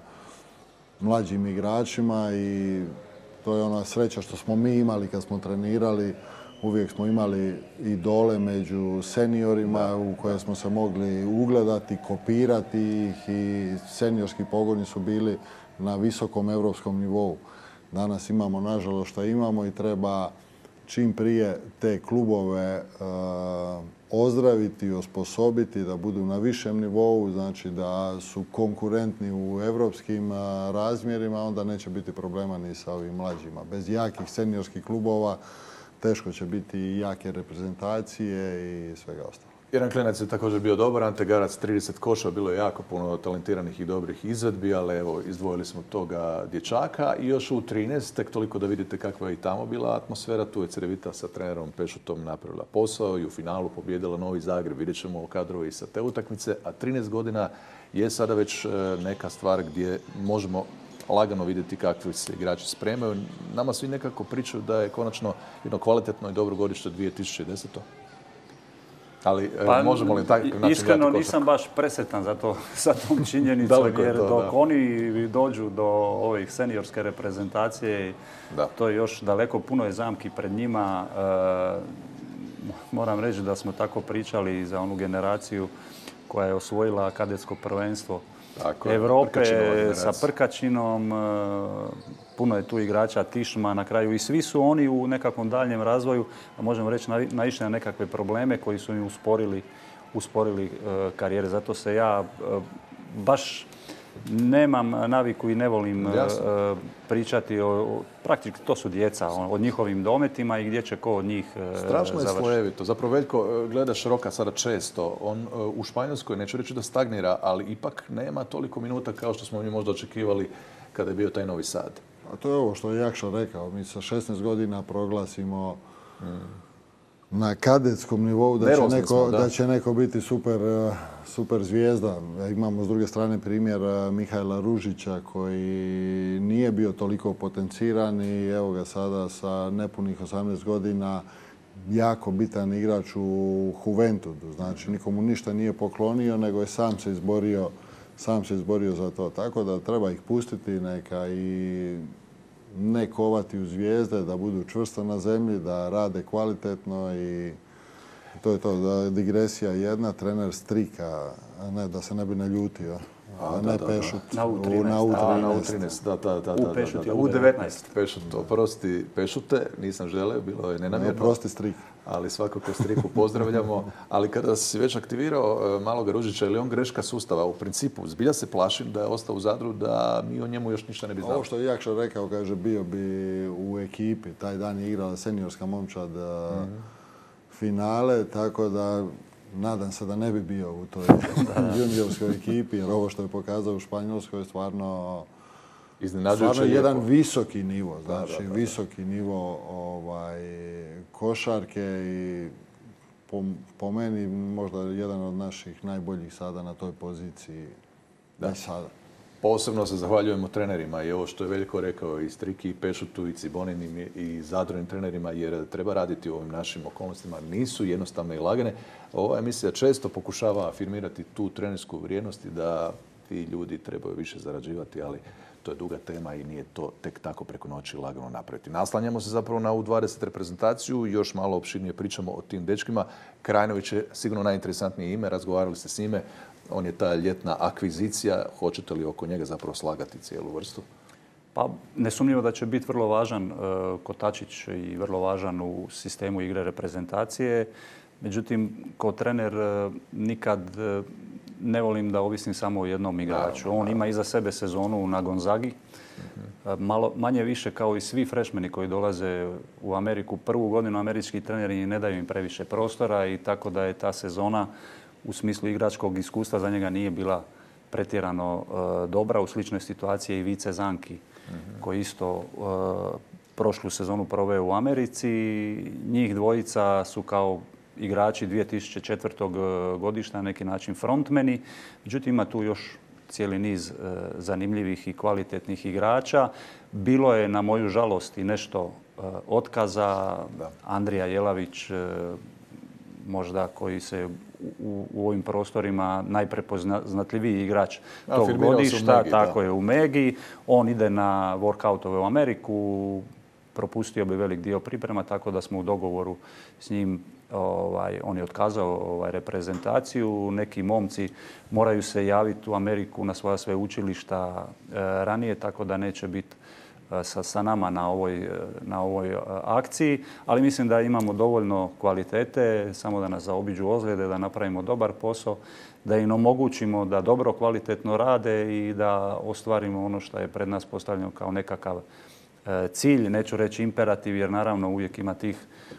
mlađim igračima i to je ona sreća što smo mi imali kad smo trenirali. Uvijek smo imali idole među seniorima u koje smo se mogli ugledati, kopirati ih i seniorski pogoni su bili na visokom europskom nivou. Danas imamo nažalost što imamo i treba čim prije te klubove uh, ozdraviti i osposobiti da budu na višem nivou, znači da su konkurentni u europskim uh, razmjerima, onda neće biti problema ni sa ovim mlađima. Bez jakih seniorskih klubova teško će biti i jake reprezentacije i svega ostalo. Jedan Klenac je također bio dobar, Ante Garac trideset koša, bilo je jako puno talentiranih i dobrih izvedbi, ali evo, izdvojili smo toga dječaka i još u trinaest, tek toliko da vidite kakva je i tamo bila atmosfera. Tu je Crevita sa trenerom Pešutom napravila posao i u finalu pobjedila Novi Zagreb. Vidjet ćemo kadrove i sa te utakmice, a trinaest godina je sada već neka stvar gdje možemo lagano vidjeti kakvi se igrači spremaju. Nama svi nekako pričaju da je konačno jedno kvalitetno i dobro godište dvije tisuće desete. Ali pa, možemo li taj način iskreno nisam baš presretan za, to, za tom činjenicom, jer to, dok da. oni dođu do ovih seniorske reprezentacije, da. to je još daleko, puno je zamki pred njima. E, moram reći da smo tako pričali za onu generaciju koja je osvojila kadetsko prvenstvo Tako, Evrope sa Prkačinom, puno je tu igrača, Tišma na kraju i svi su oni u nekakvom daljnjem razvoju, možemo reći, naišli na nekakve probleme koji su im usporili, usporili karijere. Zato se ja baš nemam naviku i ne volim Jasno. pričati o, praktički to su djeca, o njihovim dometima i gdje će ko od njih završiti. Strašno je slojevito. Zapravo, Veljko, gledaš Roka sada često. On u Španjolskoj, neću reći da stagnira, ali ipak nema toliko minuta kao što smo mi možda očekivali kada je bio taj Novi Sad. A to je ovo što je Jakša rekao. Mi sa šesnaest godina proglasimo hmm. na kadetskom nivou da će, neko, smo, da. da će neko biti super, super zvijezda. Imamo s druge strane primjer Mihajla Ružića koji nije bio toliko potenciran i evo ga sada sa nepunih osamnaest godina jako bitan igrač u Juventusu. Znači nikomu ništa nije poklonio nego je sam se izborio, sam se izborio za to. Tako da treba ih pustiti neka i ne kovati u zvijezde, da budu čvrsto na zemlji, da rade kvalitetno i to je to. Da digresija jedna, trener Strika, ne, da se ne bi naljutio. A, ne da, Pešut. Na U trinaest. Na U trinaest. A, na U trinaest, da, da, da. U Pešut je U devetnaest. Pešut, oprosti Pešute, nisam želeo, bilo je nenamjerno. Oprosti Strik. Ali svakako Striku pozdravljamo. Ali kada si već aktivirao Maloga Ružića, ili on greška sustava? U principu, zbilja se plašim da je ostao u Zadru, da mi o njemu još ništa ne bi znali. Ovo što je Jakša rekao, kaže, bio bi u ekipi. Taj dan je igrala seniorska momčad mm-hmm. finale, tako da nadam se da ne bi bio u toj juniorskoj ekipi, jer ovo što je pokazao u Španjolskoj je stvarno, stvarno jedan visoki nivo, znači da, da, da. visoki nivo ovaj, košarke i po, po meni možda jedan od naših najboljih sada na toj poziciji. Da, sada. Posebno se zahvaljujemo trenerima i ovo što je Veljko rekao i Striki, i Pešutu, i Ciboninim, i Zadrovnim trenerima, jer treba raditi u ovim našim okolnostima. Nisu jednostavne i lagane. Ova emisija često pokušava afirmirati tu trenersku vrijednost i da ti ljudi trebaju više zarađivati, ali to je duga tema i nije to tek tako preko noći lagano napraviti. Naslanjamo se zapravo na U dvadeset reprezentaciju i još malo opširnije pričamo o tim dečkima. Krajinović je sigurno najinteresantnije ime, razgovarali ste s njime. On je ta ljetna akvizicija. Hoćete li oko njega zapravo slagati cijelu vrstu? Pa nesumnjivo da će biti vrlo važan kotačić i vrlo važan u sistemu igre reprezentacije. Međutim, kao trener nikad ne volim da ovisim samo o jednom igraču. On ima iza sebe sezonu na Gonzagi. Malo, manje više kao i svi freshmeni koji dolaze u Ameriku. Prvu godinu američki treneri ne daju im previše prostora i tako da je ta sezona u smislu igračkog iskustva za njega nije bila pretjerano uh, dobra. U sličnoj situaciji i Vice Zanki, mm-hmm. koji isto uh, prošlu sezonu proveo u Americi. Njih dvojica su kao igrači dvije tisuće četvrtog godišta na neki način frontmeni. Međutim, ima tu još cijeli niz uh, zanimljivih i kvalitetnih igrača. Bilo je, na moju žalost, i nešto uh, otkaza. Da. Andrija Jelavić, uh, možda koji se u, u ovim prostorima najprepoznatljiviji igrač A, tog godišta. Megi, tako da. je, u Megi. On ide na workoutove u Ameriku. Propustio bi velik dio priprema, tako da smo u dogovoru s njim. Ovaj, on je otkazao ovaj, reprezentaciju. Neki momci moraju se javiti u Ameriku na svoja sveučilišta e, ranije, tako da neće biti Sa, sa nama na ovoj, na ovoj akciji, ali mislim da imamo dovoljno kvalitete, samo da nas zaobiđu ozljede, da napravimo dobar posao, da im omogućimo da dobro, kvalitetno rade i da ostvarimo ono što je pred nas postavljeno kao nekakav e, cilj. Neću reći imperativ, jer naravno uvijek ima tih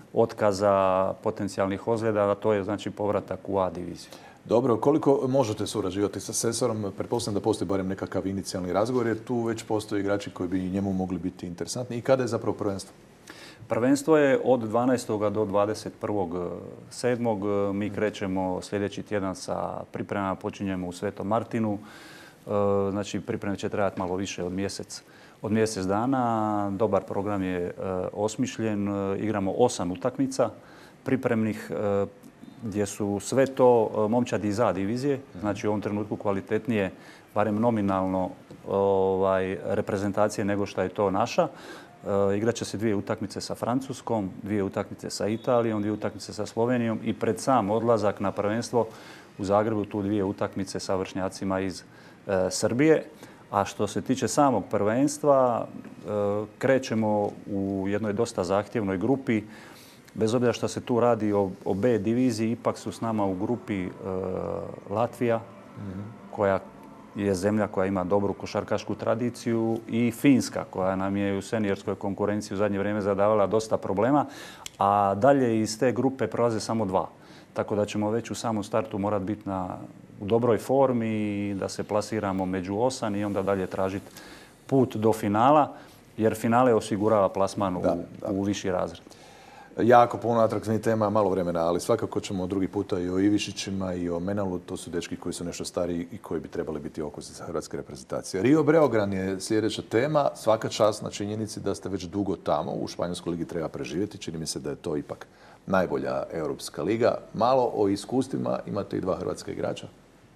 otkaza, potencijalnih ozljeda, a to je znači povratak u A diviziju. Dobro, koliko možete surađivati sa Sesorom? Pretpostavljam da postoji barem nekakav inicijalni razgovor, jer tu već postoje igrači koji bi njemu mogli biti interesantni. I kada je zapravo prvenstvo? Prvenstvo je od dvanaestog do dvadeset prvog sedmog Mi krećemo sljedeći tjedan sa pripremama, počinjemo u Svetom Martinu. Znači, pripreme će trebati malo više od mjesec, od mjesec dana. Dobar program je osmišljen. Igramo osam utakmica pripremnih, gdje su sve to momčadi iz A divizije, znači u ovom trenutku kvalitetnije, barem nominalno, ovaj, reprezentacije nego što je to naša. E, igrat će se dvije utakmice sa Francuskom, dvije utakmice sa Italijom, dvije utakmice sa Slovenijom i pred sam odlazak na prvenstvo u Zagrebu tu dvije utakmice sa vršnjacima iz e, Srbije. A što se tiče samog prvenstva, e, krećemo u jednoj dosta zahtjevnoj grupi. Bez obzira što se tu radi o, o B diviziji, ipak su s nama u grupi e, Latvija, mm-hmm. koja je zemlja koja ima dobru košarkašku tradiciju, i Finska, koja nam je u seniorskoj konkurenciji u zadnje vrijeme zadavala dosta problema, a dalje iz te grupe prolaze samo dva. Tako da ćemo već u samom startu morati biti na, u dobroj formi i da se plasiramo među osam i onda dalje tražiti put do finala, jer finale osigurava plasman u, da, da. u viši razred. Jako puno atraktivnih tema, malo vremena, ali svakako ćemo drugi puta i o Ivišićima i o Menalu. To su dečki koji su nešto stariji i koji bi trebali biti okosnica hrvatske reprezentacije. Rio Beograd je sljedeća tema. Svaka čast na činjenici da ste već dugo tamo. U Španjolskoj ligi treba preživjeti. Čini mi se da je to ipak najbolja europska liga. Malo o iskustvima. Imate i dva hrvatska igrača.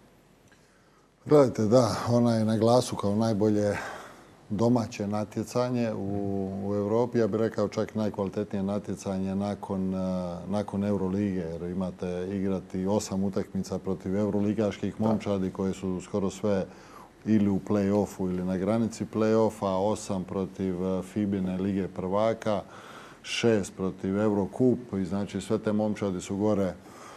Gledajte, da, ona je na glasu kao najbolje domaće natjecanje u, u Europi. Ja bih rekao čak najkvalitetnije natjecanje nakon, nakon Eurolige, jer imate igrati osam utakmica protiv euroligaških momčadi koje su skoro sve ili u play-offu ili na granici play-offa, osam protiv Fibine lige prvaka, šest protiv Eurocup i znači sve te momčadi su gore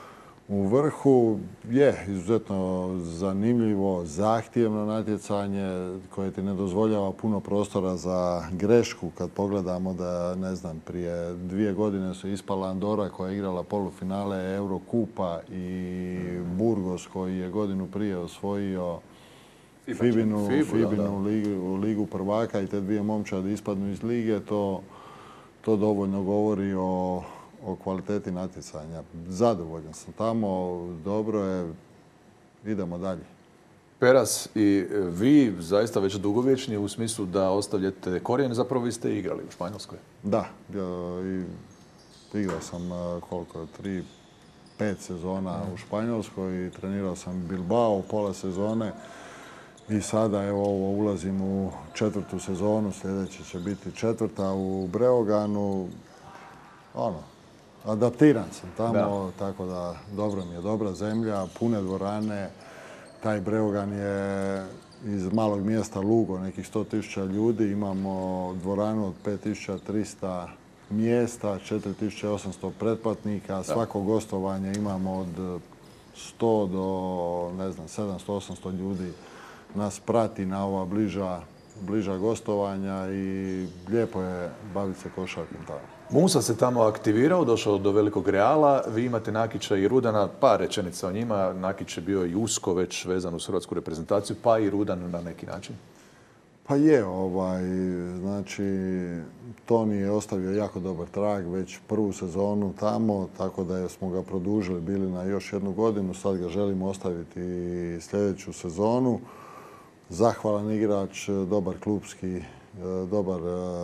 u vrhu. Je izuzetno zanimljivo, zahtjevno natjecanje koje ti ne dozvoljava puno prostora za grešku. Kad pogledamo da, ne znam, prije dvije godine su ispala Andora koja je igrala polufinale Eurokupa i Burgos koji je godinu prije osvojio Fibinu, Fibinu ligu, ligu prvaka i te dvije momčadi ispadnu iz lige. To, to dovoljno govori o o kvaliteti natjecanja. Zadovoljan sam tamo, dobro je, idemo dalje. Peras, i vi zaista već dugovječni u smislu da ostavljate korijen, zapravo vi ste igrali u Španjolskoj. Da, i igrao sam koliko, tri, pet sezona u Španjolskoj i trenirao sam Bilbao pola sezone i sada evo ovo ulazim u četvrtu sezonu, sljedeće će biti četvrta u Breoganu. Ono, adaptiran sam tamo, da. Tako da dobro mi je, dobra zemlja, pune dvorane. Taj Breogan je iz malog mjesta Lugo, nekih sto tisuća ljudi. Imamo dvoranu od pet tisuća trista mjesta, četiri tisuće osamsto pretplatnika. Da. Svako gostovanje imamo od sto do, ne znam, sedamsto osamsto ljudi nas prati na ova bliža, bliža gostovanja i lijepo je baviti se košarkom tamo. Musa se tamo aktivirao, došao do velikog Reala. Vi imate Nakića i Rudana, par rečenica o njima. Nakić je bio i usko već vezan uz hrvatsku reprezentaciju, pa i Rudan na neki način. Pa je, ovaj, znači, Toni je ostavio jako dobar trag, već prvu sezonu tamo, tako da smo ga produžili, bili na još jednu godinu. Sad ga želimo ostaviti i sljedeću sezonu. Zahvalan igrač, dobar klupski, dobar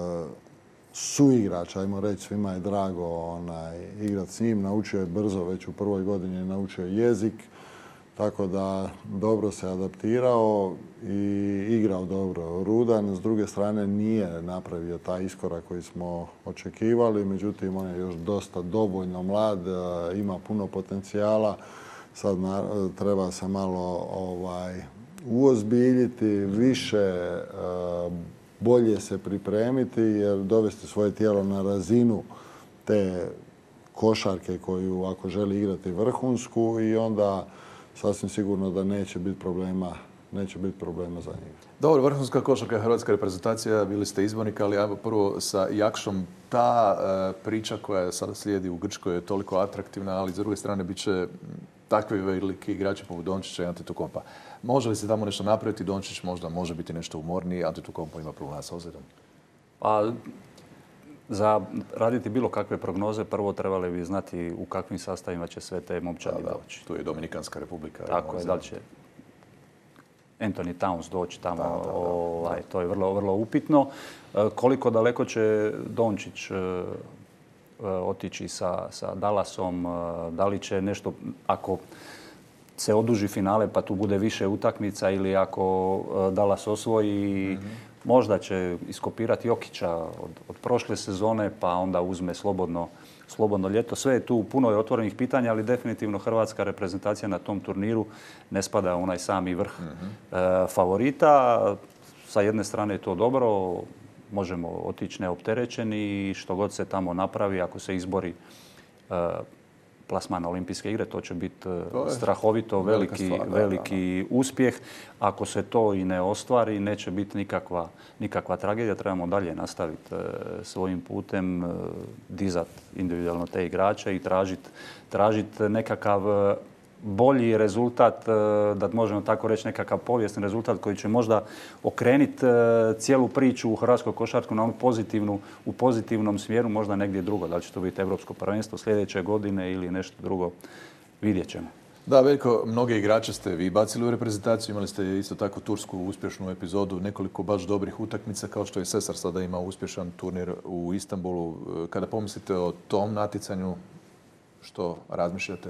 suigrač, ajmo reći, svima je drago onaj, igrat s njim. Naučio je brzo, već u prvoj godini je naučio jezik, tako da dobro se adaptirao i igrao dobro. Rudan, s druge strane, nije napravio taj iskorak koji smo očekivali, međutim, on je još dosta dovoljno mlad, ima puno potencijala. Sad treba se malo ovaj, uozbiljiti, više bolje se pripremiti jer dovesti svoje tijelo na razinu te košarke koju ako želi igrati vrhunsku i onda sasvim sigurno da neće biti problema, neće biti problema za njega. Dobro, vrhunska košarka, hrvatska reprezentacija, bili ste izbornik, ali ajmo prvo sa Jakšom. Ta uh, priča koja sada slijedi u Grčkoj je toliko atraktivna, ali s druge strane bit će takvi veliki igrači poput Dončića i Antetokounmpa. Može li se tamo nešto napraviti? Dončić možda može biti nešto umorniji, Antetokounmpa ima problema sa ozljedom. Pa, za raditi bilo kakve prognoze, prvo trebali bi znati u kakvim sastavima će sve te momčadi da, da. doći. Tu je Dominikanska republika. Tako je, da li će Anthony Towns doći tamo, da, da, da, ovaj, to je vrlo, vrlo upitno. Koliko daleko će Dončić otići sa, sa Dallasom, da li će nešto, ako se oduži finale pa tu bude više utakmica ili ako Dallas osvoji, mm-hmm. možda će iskopirati Jokića od, od prošle sezone pa onda uzme slobodno, slobodno ljeto. Sve je tu, puno je otvorenih pitanja, ali definitivno hrvatska reprezentacija na tom turniru ne spada u onaj sami vrh mm-hmm. e, favorita. Sa jedne strane je to dobro, možemo otići neopterećeni i što god se tamo napravi, ako se izbori e, plasman na olimpijske igre, to će biti strahovito veliki, stvar, da, veliki da, da. uspjeh. Ako se to i ne ostvari, neće biti nikakva, nikakva tragedija. Trebamo dalje nastaviti e, svojim putem, e, dizati individualno te igrače i tražiti tražit nekakav e, bolji rezultat, e, da možemo tako reći nekakav povijesni rezultat koji će možda okrenuti e, cijelu priču u hrvatskoj košarku na onu pozitivnu, u pozitivnom smjeru, možda negdje drugo. Da li će to biti Europsko prvenstvo sljedeće godine ili nešto drugo, vidjet ćemo. Da, Veljko, mnoge igrače ste vi bacili u reprezentaciju, imali ste isto tako tursku uspješnu epizodu, nekoliko baš dobrih utakmica, kao što je Sesar sada ima uspješan turnir u Istanbulu. Kada pomislite o tom natjecanju, što razmišljate?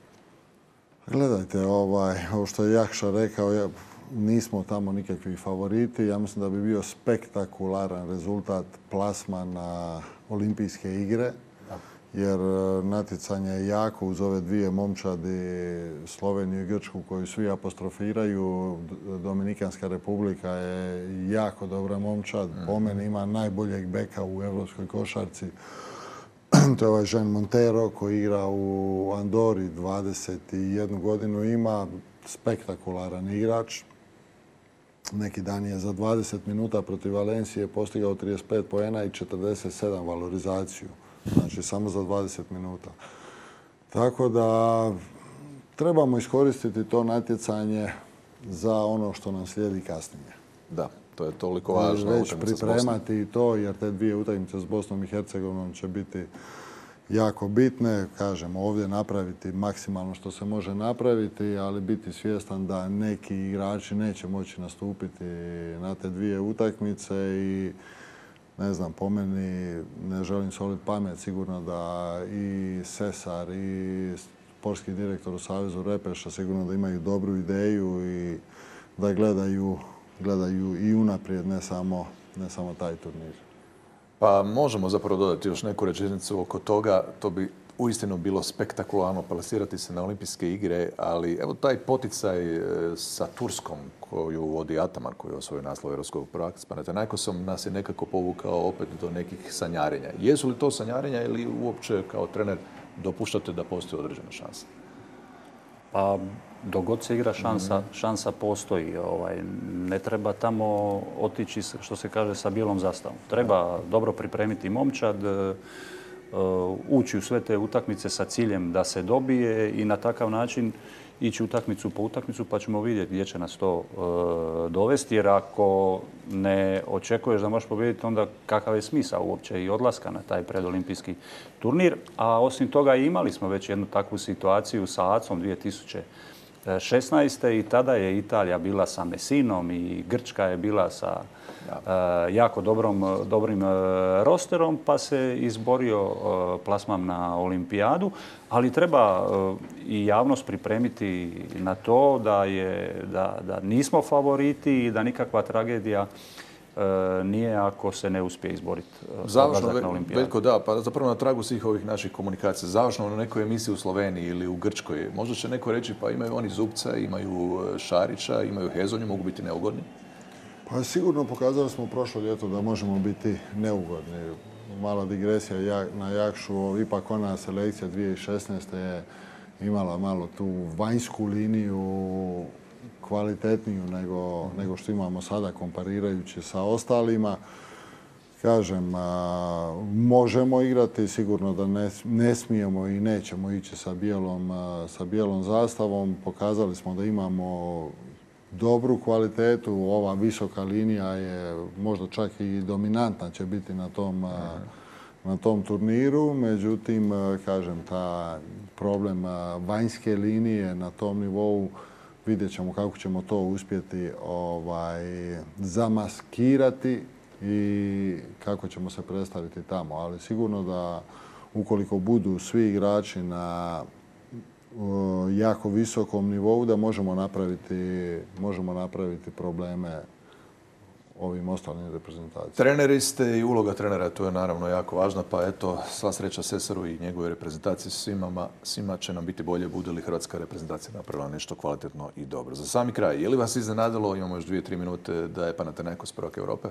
Gledajte, ovaj, ovo što je Jakša rekao, ja, nismo tamo nikakvi favoriti. Ja mislim da bi bio spektakularan rezultat plasman na olimpijske igre. Jer natjecanje je jako uz ove dvije momčadi, Sloveniju i Grčku, koju svi apostrofiraju. Dominikanska republika je jako dobra momčad. Po meni ima najboljeg beka u evropskoj košarci. to je ovaj Jean Montero koji igra u Andori, dvadeset jednu godinu ima, spektakularan igrač. Neki dan je za dvadeset minuta protiv Valencije postigao trideset pet poena i četrdeset sedam valorizaciju. Znači, samo za dvadeset minuta. Tako da trebamo iskoristiti to natjecanje za ono što nam slijedi kasnije. Da, to je toliko važno. Već pripremati i to, jer te dvije utakmice s Bosnom i Hercegovinom će biti jako bitne. Kažem, ovdje napraviti maksimalno što se može napraviti, ali biti svjestan da neki igrači neće moći nastupiti na te dvije utakmice i ne znam, po meni, ne želim soliti pamet, sigurno da i Sesar i sportski direktor u Savezu Repeša sigurno da imaju dobru ideju i da gledaju, gledaju i unaprijed, ne samo, ne samo taj turnir. Pa možemo zapravo dodati još neku rečenicu oko toga. To bi uistinu bilo spektakularno plasirati se na olimpijske igre, ali evo taj poticaj sa Turskom koju vodi Ataman, koji je osvojio naslov europskog prvaka s Panathinaikosom, nas je nekako povukao opet do nekih sanjarenja. Jesu li to sanjarenja ili uopće kao trener dopuštate da postoji određena šansa? Pa dok god se igra šansa, šansa postoji. Ovaj, ne treba tamo otići, što se kaže, sa bijelom zastavom. Treba dobro pripremiti momčad, ući u sve te utakmice sa ciljem da se dobije i na takav način ići utakmicu po utakmicu, pa ćemo vidjeti gdje će nas to dovesti. Jer ako ne očekuješ da možeš pobijediti, onda kakav je smisao uopće i odlaska na taj predolimpijski turnir. A osim toga imali smo već jednu takvu situaciju sa A C-om dvije tisuće šesnaeste. i tada je Italija bila sa Messinom i Grčka je bila sa uh, jako dobrom, dobrim uh, rosterom, pa se izborio uh, plasman na olimpijadu. Ali treba uh, i javnost pripremiti na to da, je, da, da nismo favoriti i da nikakva tragedija nije ako se ne uspije izboriti odlazak na olimpijadu. Veljko, da, pa zapravo na tragu svih ovih naših komunikacija. Završno na nekoj emisiji u Sloveniji ili u Grčkoj. Možda će neko reći pa imaju oni Zubca, imaju Šarića, imaju Hezonju, mogu biti neugodni? Pa sigurno pokazali smo prošlo ljeto da možemo biti neugodni. Mala digresija na Jakšu, ipak ona selekcija dvije tisuće šesnaeste. je imala malo tu vanjsku liniju, kvalitetniju nego, nego što imamo sada komparirajući sa ostalima. Kažem, a, možemo igrati, sigurno da ne, ne smijemo i nećemo ići sa bijelom, a, sa bijelom zastavom. Pokazali smo da imamo dobru kvalitetu, ova visoka linija je možda čak i dominantna će biti na tom, a, na tom turniru. Međutim, a, kažem, ta problem a, vanjske linije na tom nivou, vidjet ćemo kako ćemo to uspjeti ovaj, zamaskirati i kako ćemo se predstaviti tamo. Ali sigurno da ukoliko budu svi igrači na uh, jako visokom nivou, da možemo napraviti, možemo napraviti probleme ovim ostalim reprezentacijama. Treneri ste i uloga trenera, to je naravno jako važna, pa eto, sva sreća Sesaru i njegove reprezentacije. Svima, svima će nam biti bolje bude li hrvatska reprezentacija napravila nešto kvalitetno i dobro. Za sami kraj, je li vas iznenadilo, imamo još dvije, tri minute, da je Panathinaikos prvak Europe?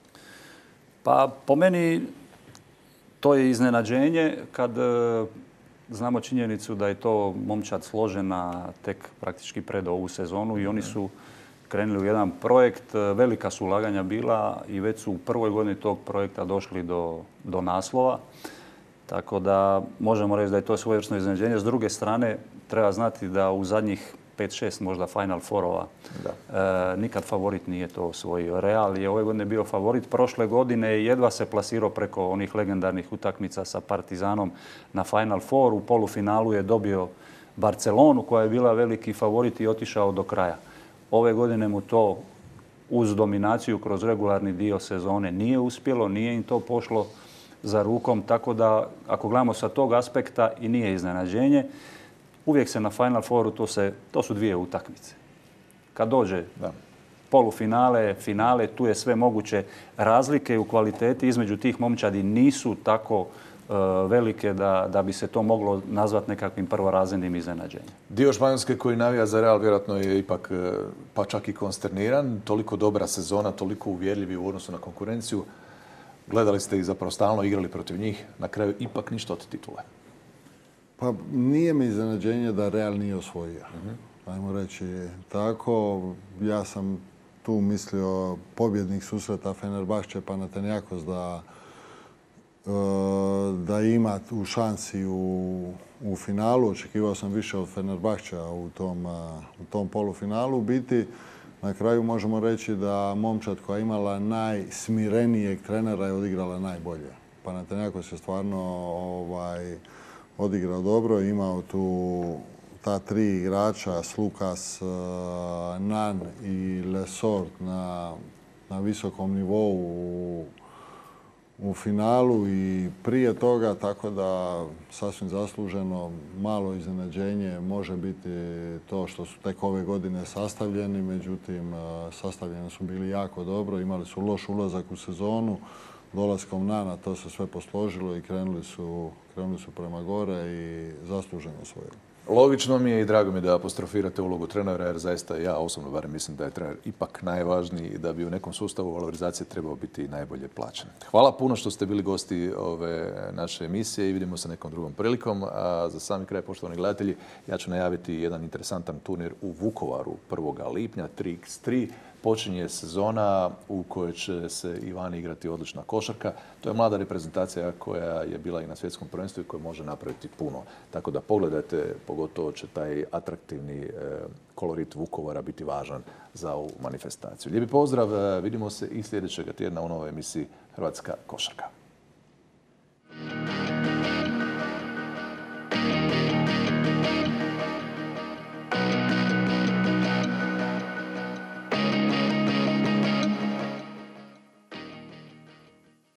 Pa po meni to je iznenađenje kad e, znamo činjenicu da je to momčad složena tek praktički pred ovu sezonu i oni su krenuli u jedan projekt, velika su ulaganja bila i već su u prvoj godini tog projekta došli do, do naslova. Tako da možemo reći da je to svojevrsno iznenađenje. S druge strane, treba znati da u zadnjih pet šest možda Final Fourova e, nikad favorit nije to osvojio. Real je ove godine bio favorit. Prošle godine jedva se plasirao preko onih legendarnih utakmica sa Partizanom na Final Four. U polufinalu je dobio Barcelonu koja je bila veliki favorit i otišao do kraja. Ove godine mu to uz dominaciju kroz regularni dio sezone nije uspjelo, nije im to pošlo za rukom, tako da ako gledamo sa tog aspekta i nije iznenađenje, uvijek se na Final Fouru, to, se, to su dvije utakmice. Kad dođe da. polufinale, finale, tu je sve moguće. Razlike u kvaliteti između tih momčadi nisu tako uh, velike da, da bi se to moglo nazvati nekakvim prvorazrednim iznenađenjem. Dio Španjolske koji navija za Real vjerojatno je ipak pa čak i konsterniran. Toliko dobra sezona, toliko uvjerljivi u odnosu na konkurenciju. Gledali ste ih zapravo stalno, igrali protiv njih, na kraju ipak ništa od titule. Pa nije mi iznenađenje da Real nije osvojio. Mhm. Ajmo reći tako. Ja sam tu mislio pobjednik susreta Fenerbahče Panathinaikos da, e, da ima tu šansi u, u finalu. Očekivao sam više od Fenerbahča u tom, u tom polufinalu. U biti, na kraju možemo reći da momčad koja je imala najsmirenijeg trenera je odigrala najbolje. Panathinaikos je stvarno ovaj, odigrao dobro, imao tu ta tri igrača, Slukas, Nan i Lesort na, na visokom nivou u, u finalu i prije toga, tako da sasvim zasluženo malo iznenađenje može biti to što su tek ove godine sastavljeni, međutim sastavljeni su bili jako dobro, imali su loš ulazak u sezonu, dolaskom Nana to se sve posložilo i krenuli su, krenuli su prema gore i zasluženo osvojili. Logično mi je i drago mi je da apostrofirate ulogu trenera, jer zaista ja osobno barem mislim da je trener ipak najvažniji i da bi u nekom sustavu valorizacije trebao biti najbolje plaćen. Hvala puno što ste bili gosti ove naše emisije i vidimo se nekom drugom prilikom. A za sami kraj, poštovani gledatelji, ja ću najaviti jedan interesantan turnir u Vukovaru prvoga lipnja, tri iks tri. Počinje sezona u kojoj će se i vani igrati odlična košarka. To je mlada reprezentacija koja je bila i na svjetskom prvenstvu i koja može napraviti puno. Tako da pogledajte, pogotovo će taj atraktivni kolorit Vukovara biti važan za ovu manifestaciju. Lijepi pozdrav, vidimo se i sljedećega tjedna u novoj emisiji Hrvatska košarka.